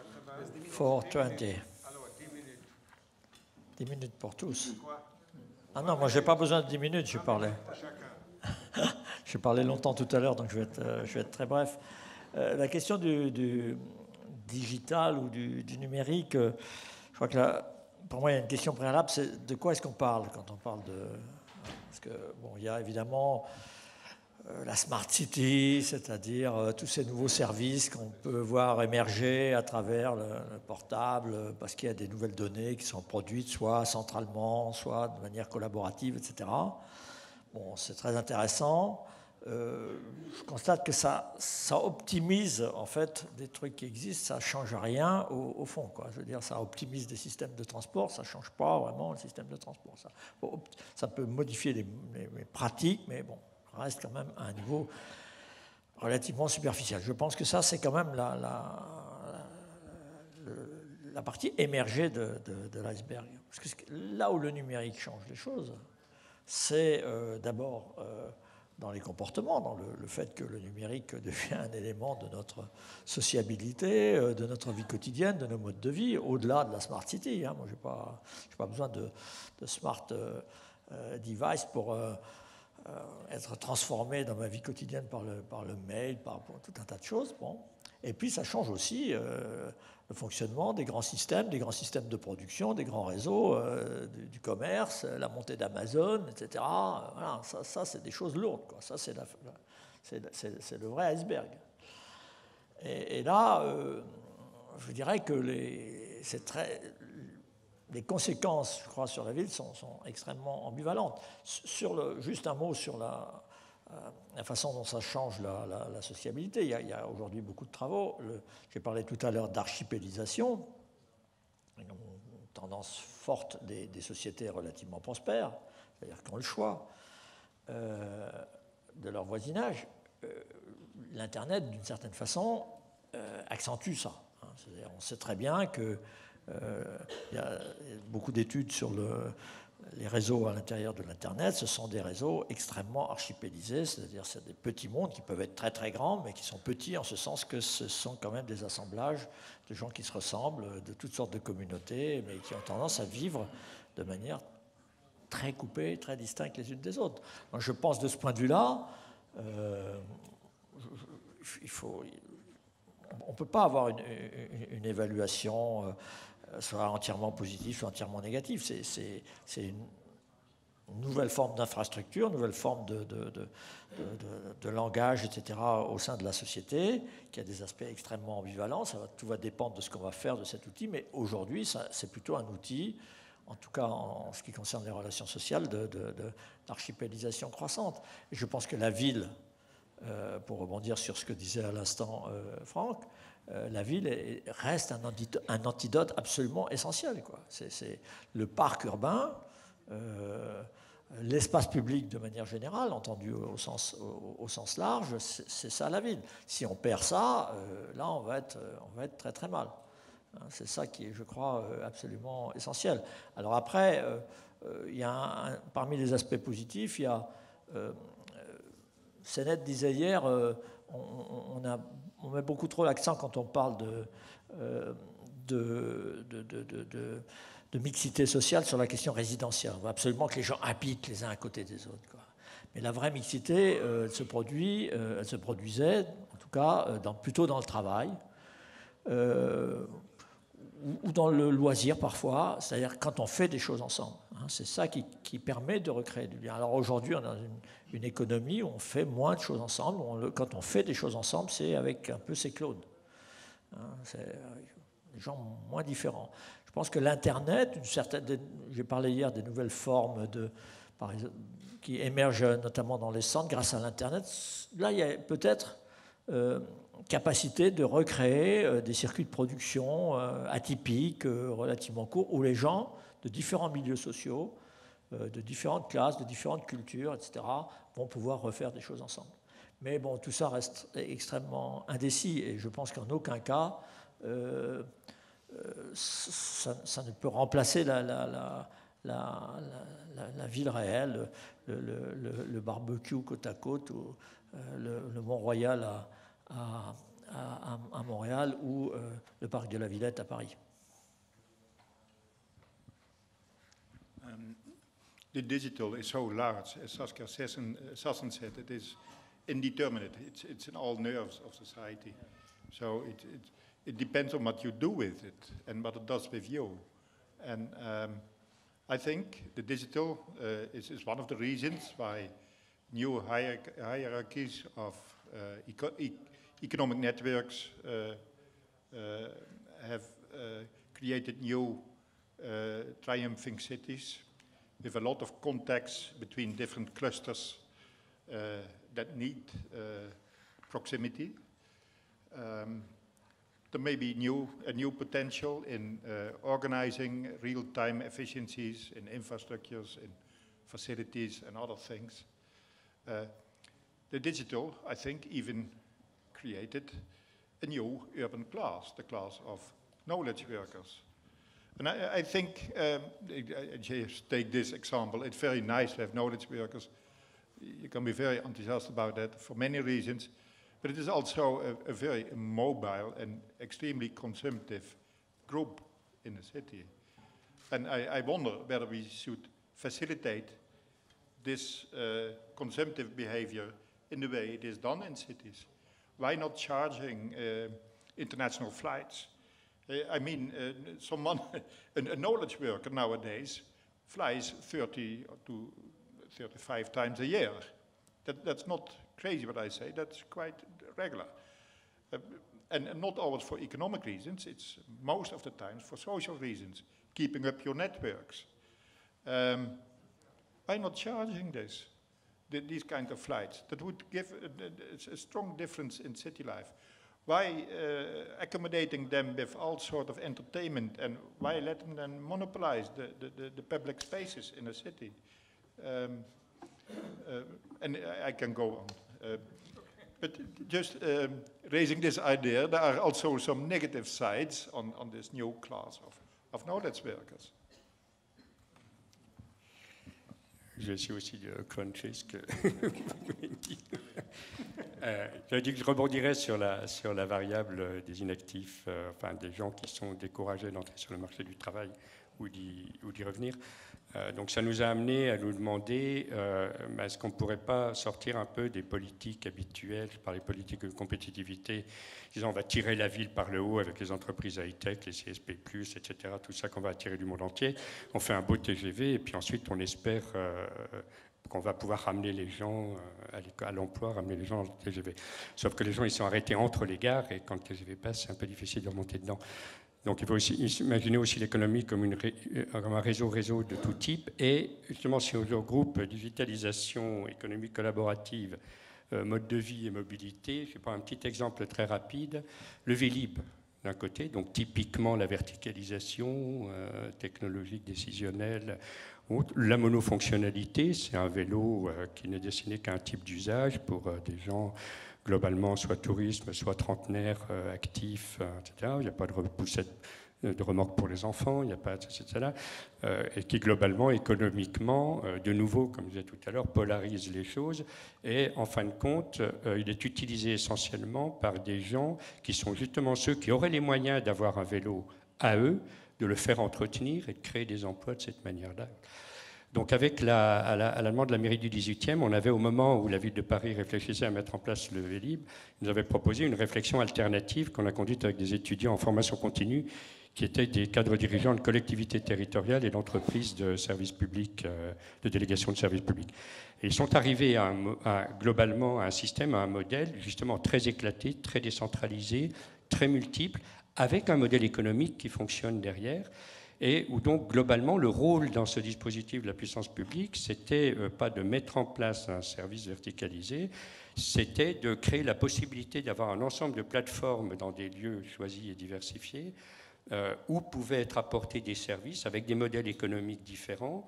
C: 4h20.
A: Alors, 10 minutes.
C: 10 minutes pour tous. Ah non, moi, j'ai pas besoin de 10 minutes, je parlais. J'ai parlé longtemps tout à l'heure, donc je vais être très bref. La question du digital ou du numérique, je crois que pour moi, il y a une question préalable, c'est de quoi est-ce qu'on parle quand on parle de... Parce que, bon, il y a évidemment la Smart City, c'est-à-dire tous ces nouveaux services qu'on peut voir émerger à travers le portable, parce qu'il y a des nouvelles données qui sont produites soit centralement, soit de manière collaborative, etc. Bon, c'est très intéressant. Je constate que ça optimise en fait des trucs qui existent, ça ne change rien au fond, quoi. Je veux dire, ça optimise des systèmes de transport, ça ne change pas vraiment le système de transport. Ça peut modifier les pratiques, mais bon, ça reste quand même à un niveau relativement superficiel. Je pense que ça, c'est quand même la partie émergée de l'iceberg. Parce que là où le numérique change les choses, c'est d'abord dans les comportements, dans le fait que le numérique devient un élément de notre sociabilité, de notre vie quotidienne, de nos modes de vie, au-delà de la Smart City. Moi, je n'ai pas besoin de smart device pour être transformé dans ma vie quotidienne par le mail, par tout un tas de choses. Bon. Et puis, ça change aussi le fonctionnement des grands systèmes de production, des grands réseaux, du commerce, la montée d'Amazon, etc. Voilà, ça c'est des choses lourdes, quoi. Ça, c'est le vrai iceberg. Et là, je dirais que les conséquences, je crois, sur la ville sont extrêmement ambivalentes. Juste un mot sur la façon dont ça change la sociabilité. Il y a aujourd'hui beaucoup de travaux. J'ai parlé tout à l'heure d'archipélisation, une tendance forte des sociétés relativement prospères, c'est-à-dire qui ont le choix de leur voisinage. L'Internet, d'une certaine façon, accentue ça. C'est-à-dire, on sait très bien qu'il y a beaucoup d'études sur les réseaux à l'intérieur de l'Internet. Ce sont des réseaux extrêmement archipélisés, c'est-à-dire c'est des petits mondes qui peuvent être très très grands, mais qui sont petits en ce sens que ce sont quand même des assemblages de gens qui se ressemblent, de toutes sortes de communautés, mais qui ont tendance à vivre de manière très coupée, très distincte les unes des autres. Donc je pense de ce point de vue-là, on ne peut pas avoir une évaluation soit entièrement positive, soit entièrement négative. C'est une nouvelle forme d'infrastructure, une nouvelle forme de langage, etc., au sein de la société, qui a des aspects extrêmement ambivalents. Tout va dépendre de ce qu'on va faire de cet outil, mais aujourd'hui, c'est plutôt un outil, en tout cas en ce qui concerne les relations sociales, d'archipélisation croissante. Et je pense que la ville, pour rebondir sur ce que disait à l'instant Franck, la ville reste un antidote absolument essentiel, quoi. C'est le parc urbain, l'espace public de manière générale, entendu au sens large, c'est ça la ville. Si on perd ça, là on va être très très mal. C'est ça qui est, je crois, absolument essentiel. Alors après, il y a parmi les aspects positifs, il y a Sénète disait hier, on met beaucoup trop l'accent quand on parle de mixité sociale sur la question résidentielle. On veut absolument que les gens habitent les uns à côté des autres, quoi. Mais la vraie mixité, elle se produisait, en tout cas, plutôt dans le travail, ou dans le loisir parfois, c'est-à-dire quand on fait des choses ensemble. C'est ça qui permet de recréer du lien. Alors aujourd'hui, on a une économie où on fait moins de choses ensemble. Quand on fait des choses ensemble, c'est avec un peu ses clones. C'est des gens moins différents. Je pense que l'Internet, j'ai parlé hier des nouvelles formes par exemple, qui émergent notamment dans les centres grâce à l'Internet. Là, il y a peut-être capacité de recréer des circuits de production atypiques, relativement courts, où les gens de différents milieux sociaux, de différentes classes, de différentes cultures, etc., vont pouvoir refaire des choses ensemble. Mais bon, tout ça reste extrêmement indécis, et je pense qu'en aucun cas, ça ne peut remplacer la ville réelle, le barbecue côte à côte, ou le Mont-Royal à Montréal, ou le parc de la Villette à Paris.
D: the digital is so large, as Saskia Sassen said, it is indeterminate. It's in all nerves of society. So it depends on what you do with it and what it does with you. And I think the digital is one of the reasons why new hierarchies of economic networks have created new triumphing cities with a lot of contacts between different clusters that need proximity. There may be a new potential in organizing real-time efficiencies in infrastructures, in facilities and other things. The digital, I think, even created a new urban class, the class of knowledge workers. And I think, just take this example, it's very nice to have knowledge workers. You can be very enthusiastic about that for many reasons, but it is also a very mobile and extremely consumptive group in the city. And I wonder whether we should facilitate this consumptive behavior in the way it is done in cities. Why not charging international flights? I mean, someone, a knowledge worker nowadays flies 30 to 35 times a year. That's not crazy what I say, that's quite regular. And not always for economic reasons, it's most of the times for social reasons, keeping up your networks. Why not charging these kind of flights? That would give a strong difference in city life. Why accommodating them with all sort of entertainment, and why letting them monopolize the public spaces in a city? And I can go on. But just raising this idea, there are also some negative sides on this new class of knowledge workers.
E: Je suis aussi de cruncher ce que vous avez dit. J'avais dit que je rebondirais sur la variable des inactifs, enfin des gens qui sont découragés d'entrer sur le marché du travail ou d'y revenir. Donc ça nous a amené à nous demander est-ce qu'on ne pourrait pas sortir un peu des politiques habituelles, par les politiques de compétitivité, disons on va tirer la ville par le haut avec les entreprises high-tech, les CSP+, etc., tout ça qu'on va attirer du monde entier. On fait un beau TGV et puis ensuite on espère qu'on va pouvoir ramener les gens à l'emploi, ramener les gens dans le TGV. Sauf que les gens ils sont arrêtés entre les gares et quand le TGV passe, c'est un peu difficile de remonter dedans. Donc il faut aussi imaginer aussi l'économie comme un réseau de tout type. Et justement, si on regroupe digitalisation, économie collaborative, mode de vie et mobilité, je prends un petit exemple très rapide. Le Vélib, d'un côté, donc typiquement la verticalisation technologique, décisionnelle. La monofonctionnalité, c'est un vélo qui n'est destiné qu'à un type d'usage pour des gens globalement, soit tourisme, soit trentenaire, actif, etc. Il n'y a pas de repoussette de remorque pour les enfants, il n'y a pas etc. Et qui globalement, économiquement, de nouveau, comme je disais tout à l'heure, polarise les choses. Et en fin de compte, il est utilisé essentiellement par des gens qui sont justement ceux qui auraient les moyens d'avoir un vélo à eux, de le faire entretenir et de créer des emplois de cette manière-là. Donc avec à la demande de la mairie du 18e, on avait au moment où la ville de Paris réfléchissait à mettre en place le Vélib, nous avait proposé une réflexion alternative qu'on a conduite avec des étudiants en formation continue qui étaient des cadres dirigeants de collectivités territoriales et d'entreprises de services publics, de délégations de services publics. Et ils sont arrivés globalement à un système, à un modèle justement très éclaté, très décentralisé, très multiple, avec un modèle économique qui fonctionne derrière. Et où donc globalement le rôle dans ce dispositif de la puissance publique, c'était pas de mettre en place un service verticalisé, c'était de créer la possibilité d'avoir un ensemble de plateformes dans des lieux choisis et diversifiés, où pouvaient être apportés des services avec des modèles économiques différents,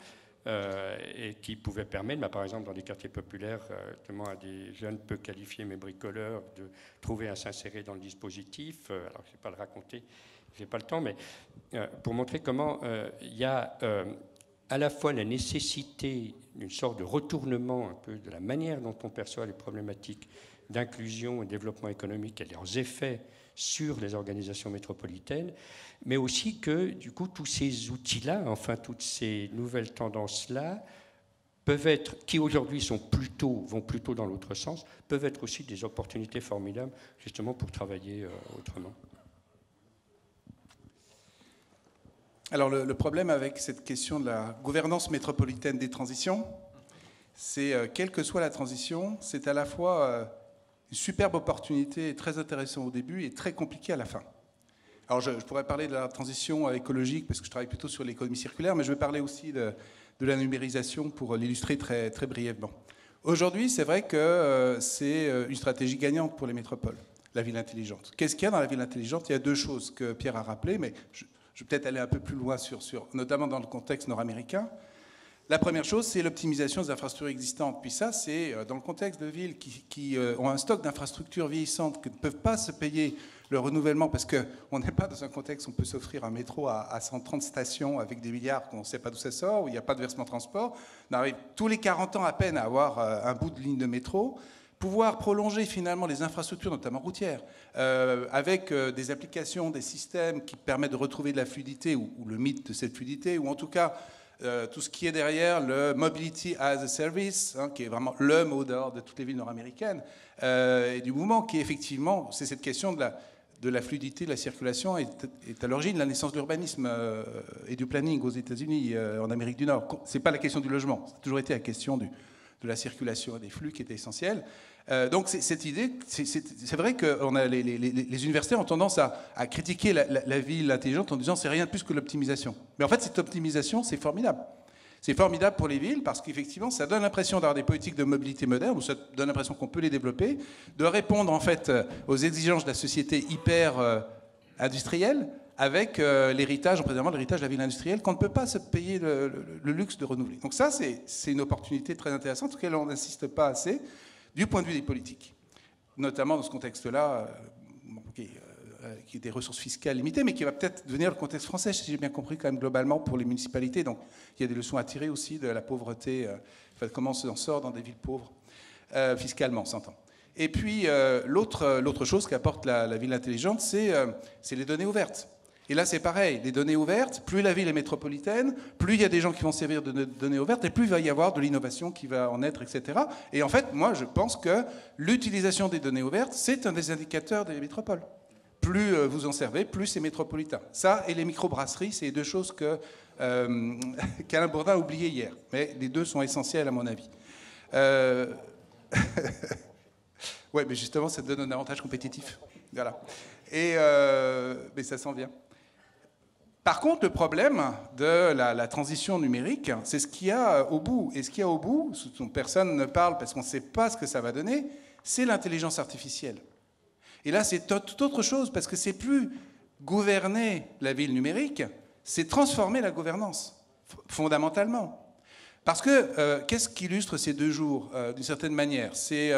E: et qui pouvaient permettre, par exemple dans des quartiers populaires, à des jeunes peu qualifiés mais bricoleurs, de trouver à s'insérer dans le dispositif. Alors je ne vais pas le raconter, je n'ai pas le temps, mais pour montrer comment il y a à la fois la nécessité d'une sorte de retournement un peu de la manière dont on perçoit les problématiques d'inclusion et de développement économique et leurs effets sur les organisations métropolitaines, mais aussi que, du coup, tous ces outils-là, enfin, toutes ces nouvelles tendances-là, qui aujourd'hui vont plutôt dans l'autre sens, peuvent être aussi des opportunités formidables justement pour travailler autrement.
F: Alors le problème avec cette question de la gouvernance métropolitaine des transitions, c'est quelle que soit la transition, c'est à la fois une superbe opportunité très intéressante au début et très compliquée à la fin. Alors je pourrais parler de la transition écologique parce que je travaille plutôt sur l'économie circulaire, mais je vais parler aussi de la numérisation pour l'illustrer très, très brièvement. Aujourd'hui, c'est vrai que c'est une stratégie gagnante pour les métropoles, la ville intelligente. Qu'est-ce qu'il y a dans la ville intelligente? Il y a deux choses que Pierre a rappelées, mais je vais peut-être aller un peu plus loin, notamment dans le contexte nord-américain. La première chose, c'est l'optimisation des infrastructures existantes. Puis ça, c'est dans le contexte de villes qui ont un stock d'infrastructures vieillissantes, qui ne peuvent pas se payer le renouvellement, parce qu'on n'est pas dans un contexte où on peut s'offrir un métro à 130 stations avec des milliards qu'on ne sait pas d'où ça sort, où il n'y a pas de versement transport. On arrive tous les 40 ans à peine à avoir un bout de ligne de métro. Pouvoir prolonger finalement les infrastructures, notamment routières, avec des applications, des systèmes qui permettent de retrouver de la fluidité, ou le mythe de cette fluidité, ou en tout cas tout ce qui est derrière le Mobility as a Service, qui est vraiment le mot d'ordre de toutes les villes nord-américaines, et du mouvement qui effectivement, c'est cette question de la fluidité, de la circulation, est à l'origine de la naissance de l'urbanisme et du planning aux États-Unis, en Amérique du Nord. Ce n'est pas la question du logement, ça a toujours été la question de la circulation et des flux qui était essentielle. Donc cette idée, c'est vrai que les universités ont tendance à critiquer la ville intelligente en disant c'est rien de plus que l'optimisation. Mais en fait, cette optimisation, c'est formidable. C'est formidable pour les villes parce qu'effectivement, ça donne l'impression d'avoir des politiques de mobilité modernes, ou ça donne l'impression qu'on peut les développer, de répondre en fait aux exigences de la société hyper industrielle, avec l'héritage, précisément l'héritage de la ville industrielle, qu'on ne peut pas se payer le luxe de renouveler. Donc ça, c'est une opportunité très intéressante, auquel on n'insiste pas assez, du point de vue des politiques. Notamment dans ce contexte-là, qui est des ressources fiscales limitées, mais qui va peut-être devenir le contexte français, si j'ai bien compris, quand même globalement pour les municipalités. Donc il y a des leçons à tirer aussi de la pauvreté, comment on s'en sort dans des villes pauvres, fiscalement, on s'entend. Et puis l'autre chose qu'apporte la ville intelligente, c'est les données ouvertes. Et là, c'est pareil, les données ouvertes, plus la ville est métropolitaine, plus il y a des gens qui vont servir de données ouvertes, et plus il va y avoir de l'innovation qui va en être, etc. Et en fait, moi, je pense que l'utilisation des données ouvertes, c'est un des indicateurs des métropoles. Plus vous en servez, plus c'est métropolitain. Ça et les microbrasseries, c'est les deux choses qu'Alain Bourdin a oubliées hier. Mais les deux sont essentiels, à mon avis. Oui, mais justement, ça donne un avantage compétitif. Voilà. Mais ça s'en vient. Par contre, le problème de la transition numérique, c'est ce qu'il y a au bout. Et ce qu'il y a au bout, ce dont personne ne parle parce qu'on ne sait pas ce que ça va donner, c'est l'intelligence artificielle. Et là, c'est toute autre chose, parce que c'est plus gouverner la ville numérique, c'est transformer la gouvernance, fondamentalement. Parce que qu'est-ce qui illustre ces 2 jours, d'une certaine manière? Ces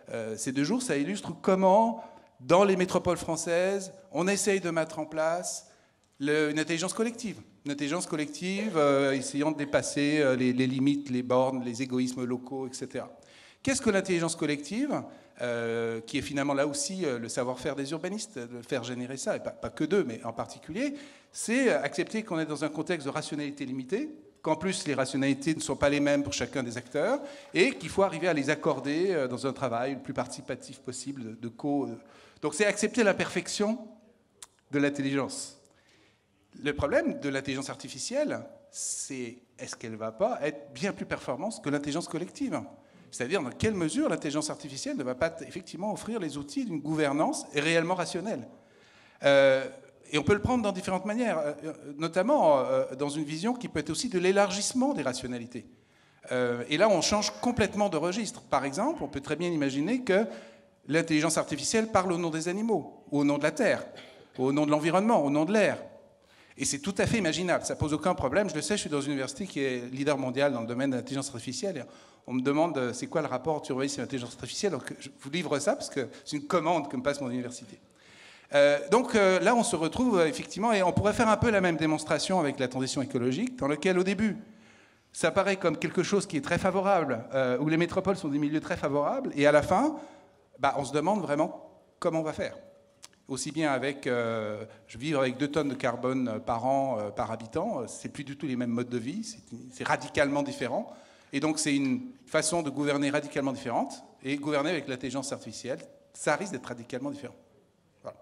F: 2 jours, ça illustre comment, dans les métropoles françaises, on essaye de mettre en place une intelligence collective. Une intelligence collective essayant de dépasser les limites, les bornes, les égoïsmes locaux, etc. Qu'est-ce que l'intelligence collective, qui est finalement là aussi le savoir-faire des urbanistes, de faire générer ça, et pas que d'eux, mais en particulier, c'est accepter qu'on est dans un contexte de rationalité limitée, qu'en plus les rationalités ne sont pas les mêmes pour chacun des acteurs, et qu'il faut arriver à les accorder dans un travail le plus participatif possible, Donc c'est accepter l'imperfection de l'intelligence. Le problème de l'intelligence artificielle, c'est est-ce qu'elle ne va pas être bien plus performante que l'intelligence collective? C'est-à-dire dans quelle mesure l'intelligence artificielle ne va pas effectivement offrir les outils d'une gouvernance réellement rationnelle. Et on peut le prendre dans différentes manières, notamment dans une vision qui peut être aussi de l'élargissement des rationalités. Et là, on change complètement de registre. Par exemple, on peut très bien imaginer que l'intelligence artificielle parle au nom des animaux, ou au nom de la terre, ou au nom de l'environnement, au nom de l'air. Et c'est tout à fait imaginable, ça ne pose aucun problème. Je le sais, je suis dans une université qui est leader mondial dans le domaine de l'intelligence artificielle. Et on me demande c'est quoi le rapport entre urbanisme et l'intelligence artificielle. Donc je vous livre ça parce que c'est une commande que me passe mon université. Donc là, on se retrouve effectivement, et on pourrait faire un peu la même démonstration avec la transition écologique, dans laquelle au début, ça paraît comme quelque chose qui est très favorable, où les métropoles sont des milieux très favorables, et à la fin, on se demande vraiment comment on va faire. Aussi bien avec, je vis avec 2 tonnes de carbone par an, par habitant, c'est plus du tout les mêmes modes de vie, c'est radicalement différent. Et donc c'est une façon de gouverner radicalement différente, et gouverner avec l'intelligence artificielle, ça risque d'être radicalement différent. Voilà.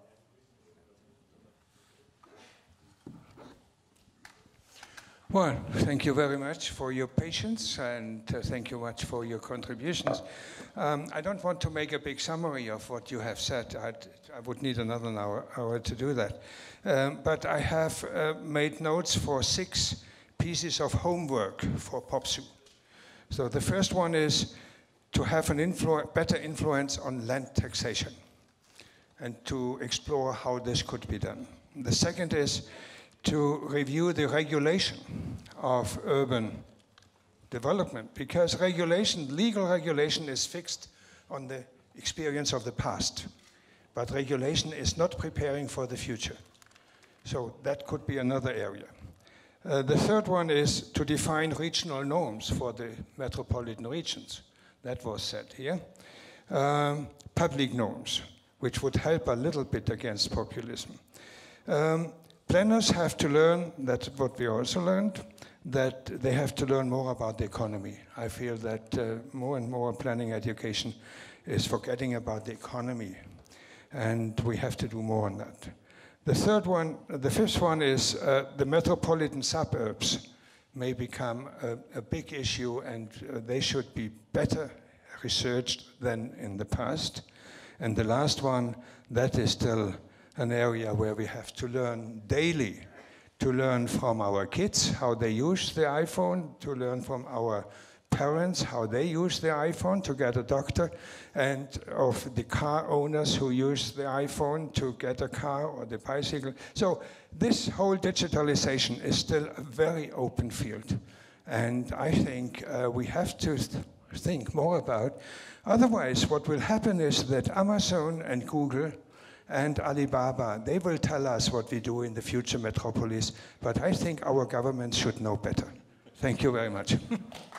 A: Well, thank you very much for your patience, and thank you much for your contributions. I don't want to make a big summary of what you have said. I would need another hour to do that. But I have made notes for 6 pieces of homework for POPSU. So the first one is to have an better influence on land taxation and to explore how this could be done. The second is to review the regulation of urban development, because legal regulation is fixed on the experience of the past, but regulation is not preparing for the future. So that could be another area. The third one is to define regional norms for the metropolitan regions. That was said here. Public norms, which would help a little bit against populism. Planners have to learn, that's what we also learned, that they have to learn more about the economy. I feel that more and more planning education is forgetting about the economy, and we have to do more on that. The fifth one is the metropolitan suburbs may become a big issue, and they should be better researched than in the past. And the last one, that is still an area where we have to learn daily, to learn from our kids how they use the iPhone, to learn from our parents how they use the iPhone to get a doctor, and of the car owners who use the iPhone to get a car or the bicycle. So this whole digitalization is still a very open field. And I think we have to think more about. Otherwise, what will happen is that Amazon and Google and Alibaba, they will tell us what we do in the future metropolis, but I think our government should know better. Thank you very much.